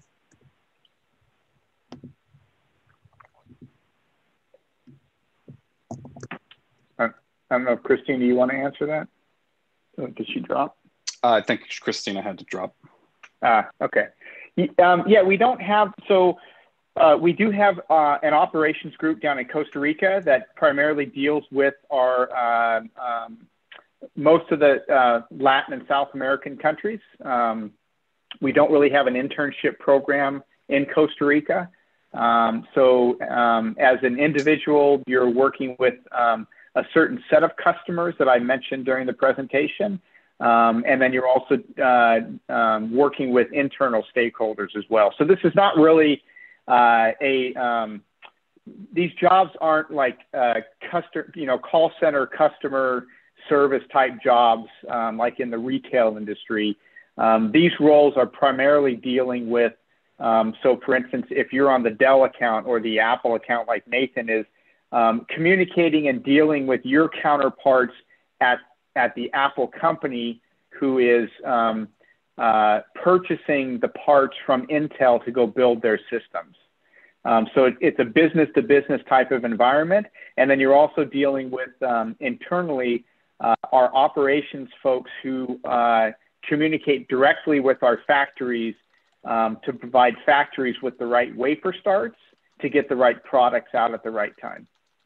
C: I don't know if Christina, do you want to answer that? Or did she drop?
D: Uh, I think Christina had to drop.
C: Ah, okay. Um, yeah, we don't have, so uh, we do have uh, an operations group down in Costa Rica that primarily deals with our, uh, um, most of the uh, Latin and South American countries. Um, we don't really have an internship program in Costa Rica. Um, so um, as an individual, you're working with um, a certain set of customers that I mentioned during the presentation. Um, and then you're also uh, um, working with internal stakeholders as well. So this is not really uh, a, um, these jobs aren't like uh, customer, you know, call center customer service type jobs um, like in the retail industry. Um, these roles are primarily dealing with, um, so for instance, if you're on the Dell account or the Apple account like Nathan is, um, communicating and dealing with your counterparts at at the Apple company who is um, uh, purchasing the parts from Intel to go build their systems. Um, so it, it's a business to business type of environment. And then you're also dealing with um, internally uh, our operations folks who uh, communicate directly with our factories um, to provide factories with the right wafer starts to get the right products out at the right time.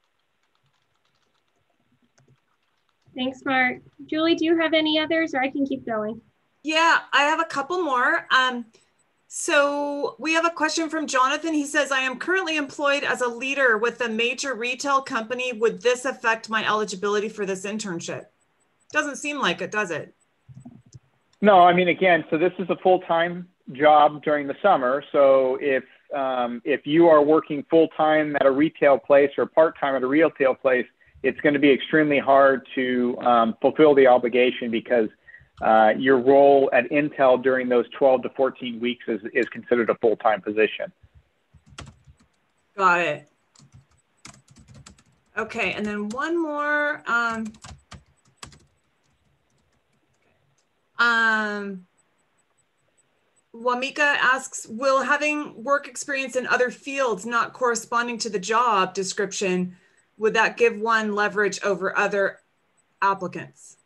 B: Thanks, Mark. Julie, do you have any others, or I can keep going?
G: Yeah, I have a couple more. Um, so we have a question from Jonathan. He says, I am currently employed as a leader with a major retail company. Would this affect my eligibility for this internship? Doesn't seem like it, does it?
C: No, I mean, again, so this is a full-time job during the summer. So if, um, if you are working full-time at a retail place or part-time at a retail place, it's going to be extremely hard to um, fulfill the obligation because uh, your role at Intel during those twelve to fourteen weeks is, is considered a full-time position.
G: Got it. Okay, and then one more. Um, um, Wamika asks, will having work experience in other fields not corresponding to the job description, would that give one leverage over other applicants?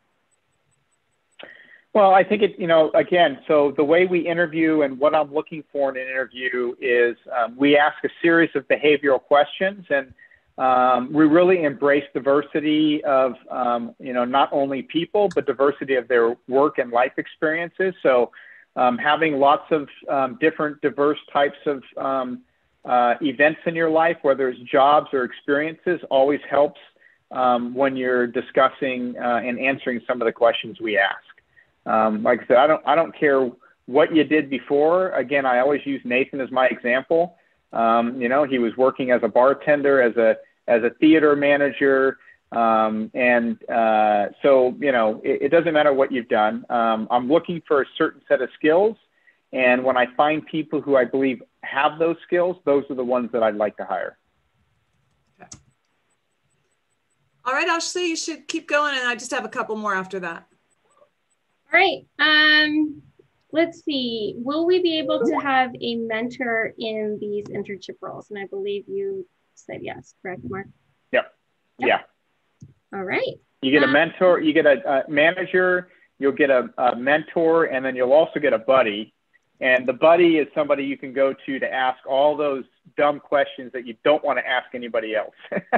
C: Well, I think it, you know, again, so the way we interview and what I'm looking for in an interview is um, we ask a series of behavioral questions, and um, we really embrace diversity of, um, you know, not only people, but diversity of their work and life experiences. So um, having lots of um, different diverse types of um, Uh, events in your life, whether it's jobs or experiences, always helps um, when you're discussing uh, and answering some of the questions we ask. Um, like I said, I don't, I don't care what you did before. Again, I always use Nathan as my example. Um, you know, he was working as a bartender, as a, as a theater manager. Um, and uh, so, you know, it, it doesn't matter what you've done. Um, I'm looking for a certain set of skills. And when I find people who I believe have those skills, those are the ones that I'd like to hire.
G: Okay. All right, Ashley, you should keep going. And I just have a couple more after that.
B: All right. Um, let's see. Will we be able to have a mentor in these internship roles? And I believe you said yes, correct, Mark?
C: Yep. Yep. Yeah.
B: All right.
C: You get a
B: um,
C: mentor, you get a, a manager, you'll get a, a mentor, and then you'll also get a buddy. And the buddy is somebody you can go to to ask all those dumb questions that you don't want to ask anybody else.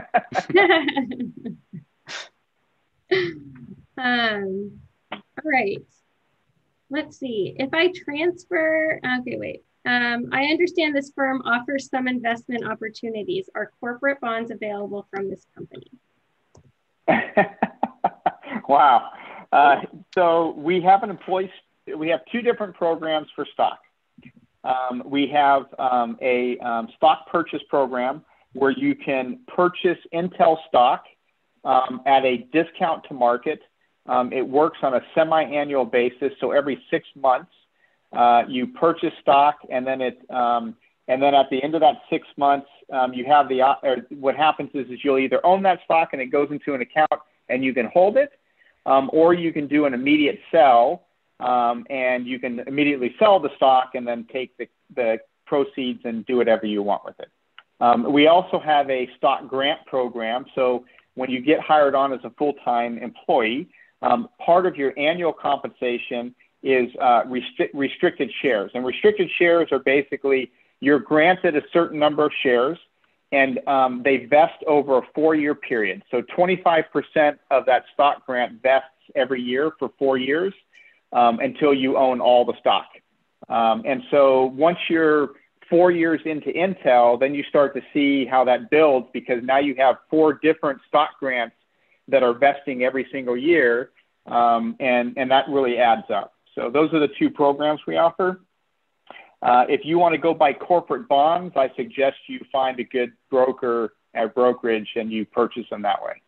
B: um, all right. Let's see. If I transfer, okay, wait. Um, I understand this firm offers some investment opportunities. Are corporate bonds available from this company?
C: Wow. Uh, so we have an employee, we have two different programs for stock. Um, we have um, a um, stock purchase program where you can purchase Intel stock um, at a discount to market. Um, it works on a semi-annual basis. So every six months, uh, you purchase stock, and then it, um, and then at the end of that six months, um, you have the, or what happens is, is you'll either own that stock and it goes into an account and you can hold it, um, or you can do an immediate sell, um, and you can immediately sell the stock and then take the, the proceeds and do whatever you want with it. Um, we also have a stock grant program. So when you get hired on as a full-time employee, um, part of your annual compensation is uh, restri restricted shares. And restricted shares are basically, you're granted a certain number of shares, and um, they vest over a four-year period. So twenty-five percent of that stock grant vests every year for four years um, until you own all the stock. Um, and so once you're four years into Intel, then you start to see how that builds, because now you have four different stock grants that are vesting every single year, um, and, and that really adds up. So those are the two programs we offer. Uh, if you want to go buy corporate bonds, I suggest you find a good broker at brokerage and you purchase them that way.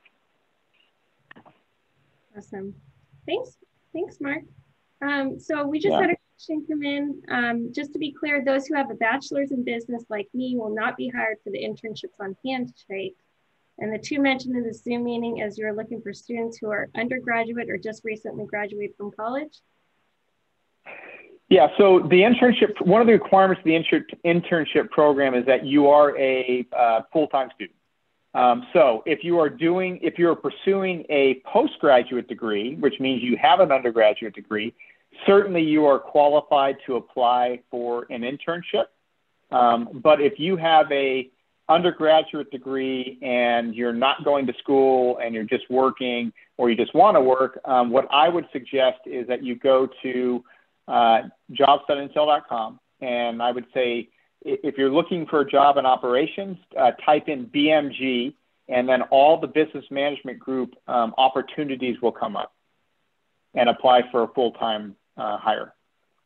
B: Awesome. Thanks. Thanks, Mark. Um, so we just
C: yeah.
B: had a question come in. Um, just to be clear, those who have a bachelor's in business like me will not be hired for the internships on Handshake. And the two mentioned in the Zoom meeting is you're looking for students who are undergraduate or just recently graduated from college.
C: Yeah, so the internship, one of the requirements of the inter internship program is that you are a uh, full-time student. Um, so if you are doing, if you're pursuing a postgraduate degree, which means you have an undergraduate degree, certainly you are qualified to apply for an internship. Um, but if you have a undergraduate degree and you're not going to school and you're just working, or you just want to work, um, what I would suggest is that you go to uh, jobs dot intel dot com, and I would say, if you're looking for a job in operations, uh, type in B M G, and then all the business management group um, opportunities will come up, and apply for a full-time uh, hire.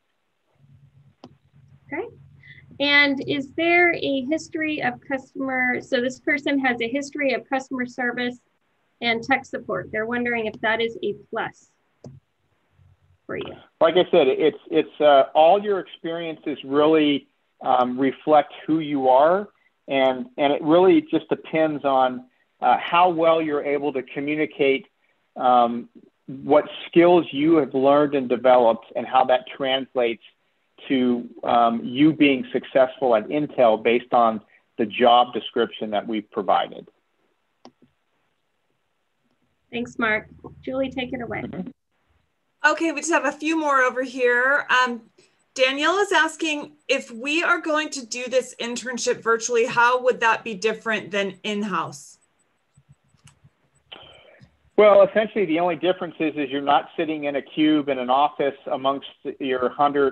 B: Okay. And is there a history of customer, so this person has a history of customer service and tech support. They're wondering if that is a plus for you.
C: Like I said, it's, it's uh, all your experiences really Um, reflect who you are, and and it really just depends on uh, how well you're able to communicate um, what skills you have learned and developed, and how that translates to um, you being successful at Intel based on the job description that we've provided.
B: Thanks, Mark. Julie, take it away.
C: Mm-hmm.
G: Okay, we just have a few more over here. Um, Danielle is asking, if we are going to do this internship virtually, how would that be different than in-house?
C: Well, essentially the only difference is, is you're not sitting in a cube in an office amongst your one hundred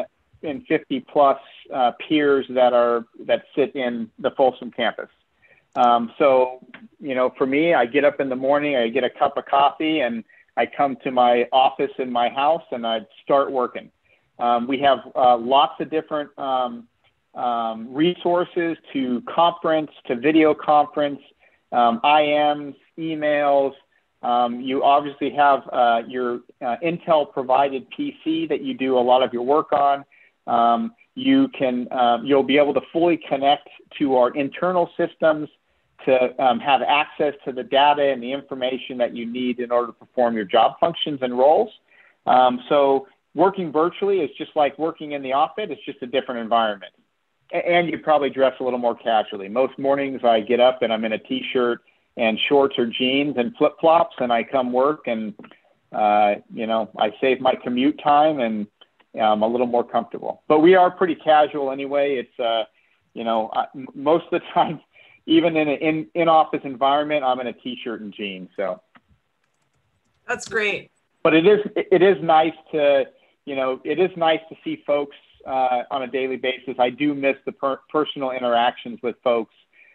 C: fifty plus uh, peers that are that sit in the Folsom campus. Um, so, you know, for me, I get up in the morning, I get a cup of coffee, and I come to my office in my house and I start working. Um, we have uh, lots of different um, um, resources, to conference, to video conference, um, I Ms, emails. Um, you obviously have uh, your uh, Intel provided P C that you do a lot of your work on. Um, you can, um, you'll be able to fully connect to our internal systems to um, have access to the data and the information that you need in order to perform your job functions and roles. Um, so working virtually is just like working in the office. It's just a different environment. And you probably dress a little more casually. Most mornings I get up and I'm in a t-shirt and shorts or jeans and flip-flops, and I come work, and, uh, you know, I save my commute time, and I'm a little more comfortable. But we are pretty casual anyway. It's, uh, you know, I, most of the time, even in an in, in-office environment, I'm in a t-shirt and jeans. So
G: that's great.
C: But it is, it is nice to, you know, it is nice to see folks uh, on a daily basis. I do miss the per personal interactions with folks.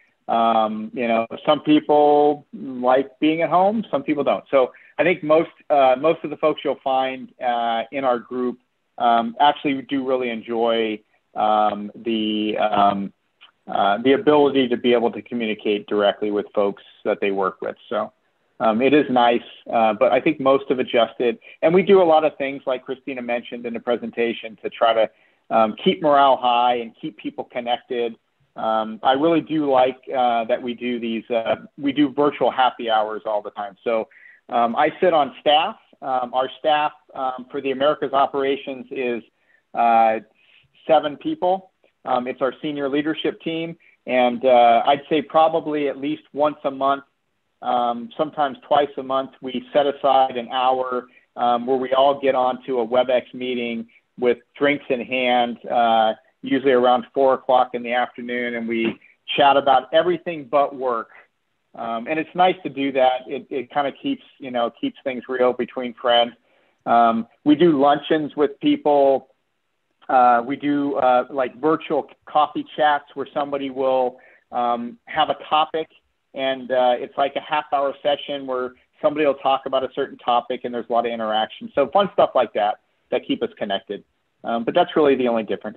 C: Um, you know, some people like being at home, some people don't. So I think most, uh, most of the folks you'll find uh, in our group um, actually do really enjoy um, the, um, uh, the ability to be able to communicate directly with folks that they work with. So um, it is nice, uh, but I think most have adjusted. And we do a lot of things, like Christina mentioned in the presentation, to try to um, keep morale high and keep people connected. Um, I really do like uh, that we do these, uh, we do virtual happy hours all the time. So Um, I sit on staff. Um, our staff um, for the Americas operations is uh, seven people. Um, it's our senior leadership team. And uh, I'd say probably at least once a month, um, sometimes twice a month, we set aside an hour um, where we all get onto a WebEx meeting with drinks in hand, uh, usually around four o'clock in the afternoon, and we chat about everything but work. Um, and it's nice to do that. It, it kind of keeps, you know, keeps things real between friends. Um, we do luncheons with people. Uh, we do uh, like virtual coffee chats where somebody will um, have a topic, and uh, it's like a half hour session where somebody will talk about a certain topic and there's a lot of interaction. So fun stuff like that that keep us connected. Um, but that's really the only difference.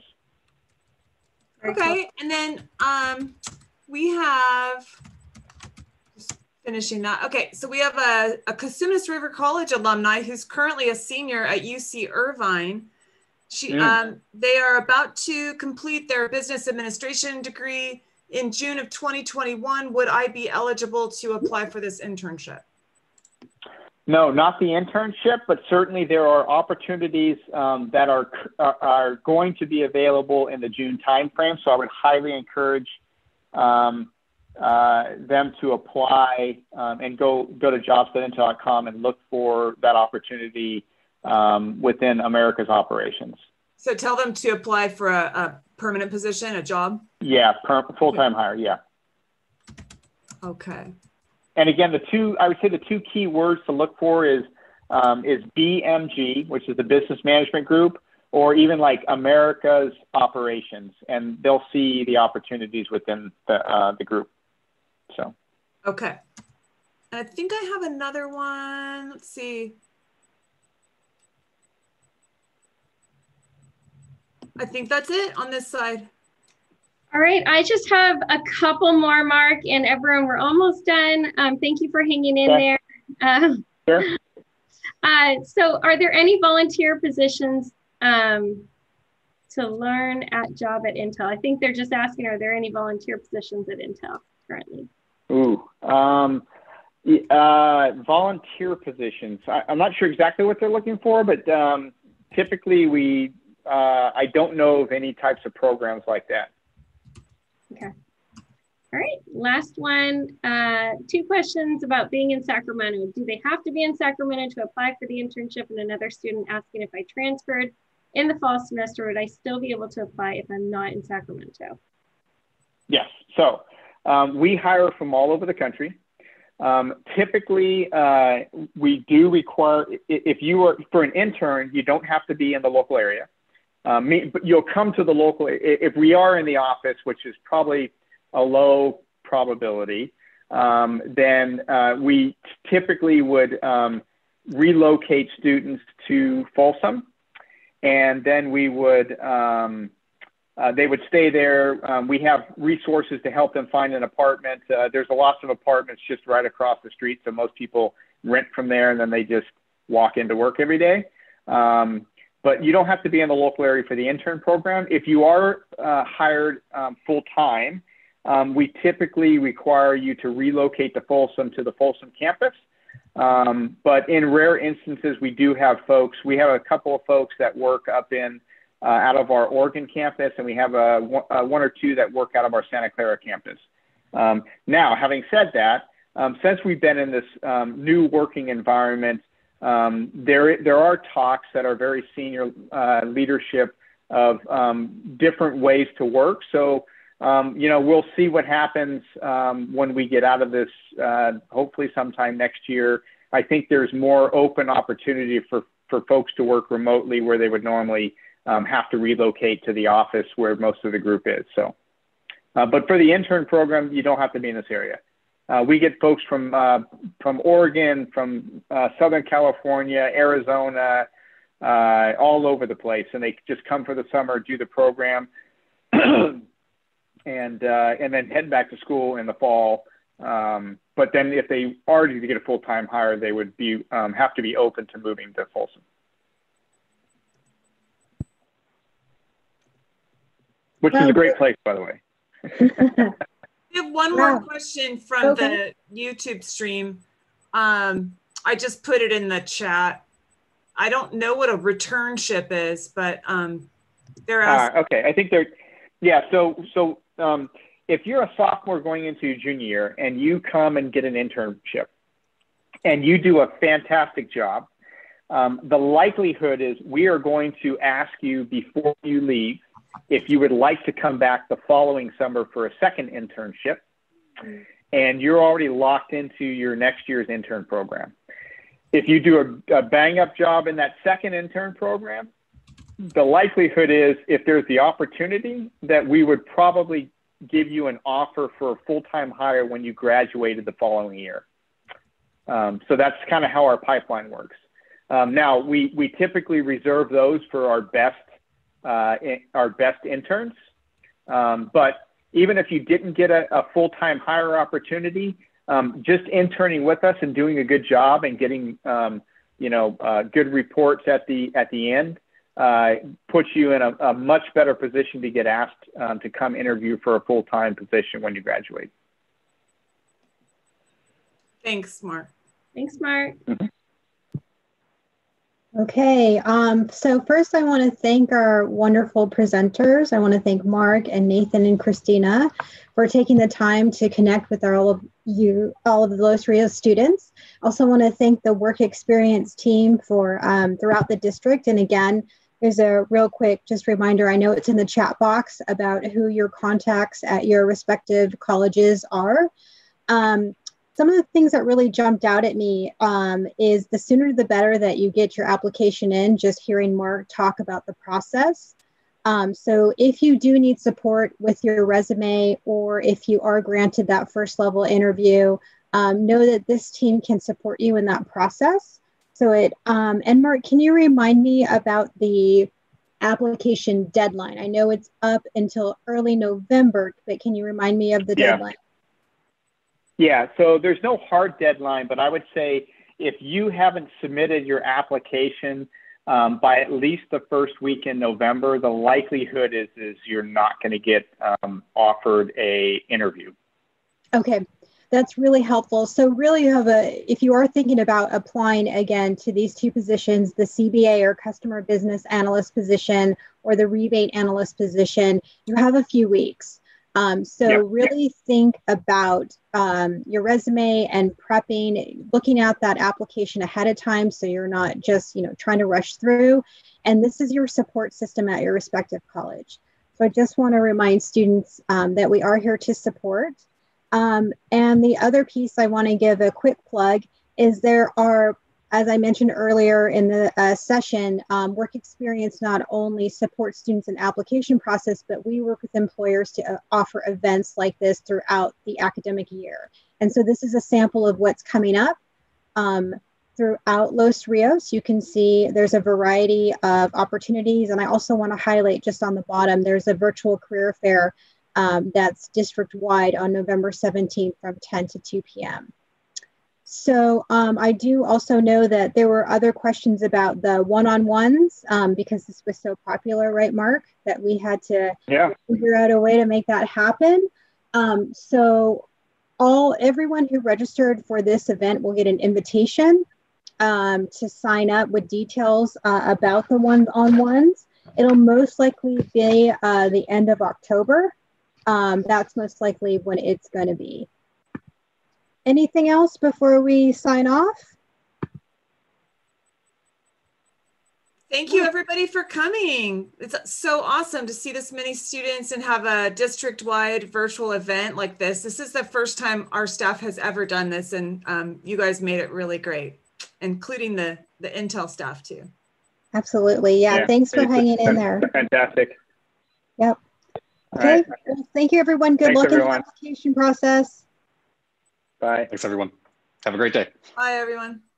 G: Okay, and then um, we have, just finishing that. Okay, so we have a, a Cosumnes River College alumni who's currently a senior at U C Irvine. She,
C: Mm.
G: um, they are about to complete their business administration degree in June of twenty twenty-one. Would I be eligible to apply for this internship?
C: No, not the internship, but certainly there are opportunities um, that are, are are going to be available in the June timeframe. So I would highly encourage um, uh, them to apply um, and go go to jobs dot intel dot com and look for that opportunity um, within America's operations.
G: So tell them to apply for a, a permanent position, a job?
C: Yeah, full-time hire, yeah.
G: Okay.
C: And again, the two, I would say the two key words to look for is, um, is B M G, which is the Business Management Group, or even like America's Operations, and they'll see the opportunities within the, uh, the group, so.
G: Okay. And I think I have another one, let's see. I think that's it on this side.
B: All right, I just have a couple more, Mark, and everyone, we're almost done. Um, thank you for hanging in
C: Okay.
B: there. Uh,
C: Sure.
B: uh, so are there any volunteer positions um, to learn at job at Intel? I think they're just asking, are there any volunteer positions at Intel currently?
C: Ooh, um, uh, volunteer positions. I, I'm not sure exactly what they're looking for, but um, typically we, uh, I don't know of any types of programs like that.
B: Okay. All right, last one. Uh, two questions about being in Sacramento. Do they have to be in Sacramento to apply for the internship? And another student asking if I transferred in the fall semester, would I still be able to apply if I'm not in Sacramento?
C: Yes, so um, we hire from all over the country. Um, typically, uh, we do require, if you are, for an intern, you don't have to be in the local area. Um, but you'll come to the local, if we are in the office, which is probably a low probability, um, then uh, we typically would um, relocate students to Folsom, and then we would, um, uh, they would stay there. Um, we have resources to help them find an apartment. Uh, there's a lots of apartments just right across the street, so most people rent from there, and then they just walk into work every day. Um, But you don't have to be in the local area for the intern program. If you are uh, hired um, full-time, um, we typically require you to relocate to Folsom to the Folsom campus. Um, but in rare instances, we do have folks, we have a couple of folks that work up in, uh, out of our Oregon campus, and we have a, a one or two that work out of our Santa Clara campus. Um, now, having said that, um, since we've been in this um, new working environment, Um, there, there are talks that are very senior uh, leadership of um, different ways to work. So, um, you know, we'll see what happens um, when we get out of this, uh, hopefully sometime next year. I think there's more open opportunity for, for folks to work remotely where they would normally um, have to relocate to the office where most of the group is. So, uh, but for the intern program, you don't have to be in this area. Uh, we get folks from uh, from Oregon, from uh, Southern California, Arizona, uh, all over the place, and they just come for the summer, do the program, and uh, and then head back to school in the fall. Um, but then, if they are to get a full time hire, they would be um, have to be open to moving to Folsom, which is a great place, by the way.
G: We have one
A: Wow.
G: more question from
A: Okay.
G: the YouTube stream. Um, I just put it in the chat. I don't know what a returnship is, but um, they're asking.
C: Uh, okay, I think they're, yeah, so, so um, if you're a sophomore going into your junior year and you come and get an internship and you do a fantastic job, um, the likelihood is we are going to ask you before you leave if you would like to come back the following summer for a second internship, and you're already locked into your next year's intern program. If you do a, a bang up job in that second intern program, the likelihood is if there's the opportunity that we would probably give you an offer for a full-time hire when you graduated the following year. Um, so that's kind of how our pipeline works. Um, now, we, we typically reserve those for our best, uh, in, our best interns. Um, but even if you didn't get a, a full-time hire opportunity, um, just interning with us and doing a good job and getting, um, you know, uh, good reports at the, at the end uh, puts you in a, a much better position to get asked um, to come interview for a full-time position when you graduate.
G: Thanks, Mark.
B: Thanks, Mark.
C: Mm-hmm.
A: Okay, um, so first I want to thank our wonderful presenters. I want to thank Mark and Nathan and Christina for taking the time to connect with all of you, all of the Los Rios students. Also want to thank the work experience team for um, throughout the district. And again, there's a real quick just reminder, I know it's in the chat box about who your contacts at your respective colleges are. Um, Some of the things that really jumped out at me um, is the sooner the better that you get your application in, just hearing Mark talk about the process. Um, so if you do need support with your resume, or if you are granted that first level interview, um, know that this team can support you in that process. So it, um, and Mark, can you remind me about the application deadline? I know it's up until early November, but can you remind me of the
C: Yeah.
A: deadline?
C: Yeah, so there's no hard deadline, but I would say if you haven't submitted your application um, by at least the first week in November, the likelihood is, is you're not going to get um, offered a interview.
A: Okay, that's really helpful. So really you have a, if you are thinking about applying again to these two positions, the C B A or customer business analyst position or the rebate analyst position, you have a few weeks. Um, so
C: Yep.
A: really think about um, your resume and prepping, looking at that application ahead of time so you're not just, you know, trying to rush through. And this is your support system at your respective college. So I just want to remind students um, that we are here to support. Um, and the other piece I want to give a quick plug is there are, as I mentioned earlier in the uh, session, um, work experience not only supports students in application process, but we work with employers to uh, offer events like this throughout the academic year. And so this is a sample of what's coming up um, throughout Los Rios. You can see there's a variety of opportunities. And I also want to highlight just on the bottom, there's a virtual career fair um, that's district-wide on November seventeenth from ten to two p m So um, I do also know that there were other questions about the one-on-ones um, because this was so popular, right, Mark, that we had to
C: Yeah.
A: figure out a way to make that happen. Um, so all everyone who registered for this event will get an invitation um, to sign up with details uh, about the one-on-ones. It'll most likely be uh, the end of October. Um, that's most likely when it's going to be. Anything else before we sign off?
G: Thank you, everybody, for coming. It's so awesome to see this many students and have a district-wide virtual event like this. This is the first time our staff has ever done this, and um, you guys made it really great, including the, the Intel staff, too.
A: Absolutely. Yeah,
C: Yeah.
A: thanks for hanging in there.
C: Fantastic.
A: Yep.
C: All
A: Okay.
C: right.
A: Well, thank you, everyone. Good
C: Thanks,
A: luck
C: everyone.
A: in the application process.
C: Bye.
D: Thanks, everyone. Have a great day.
G: Bye, everyone.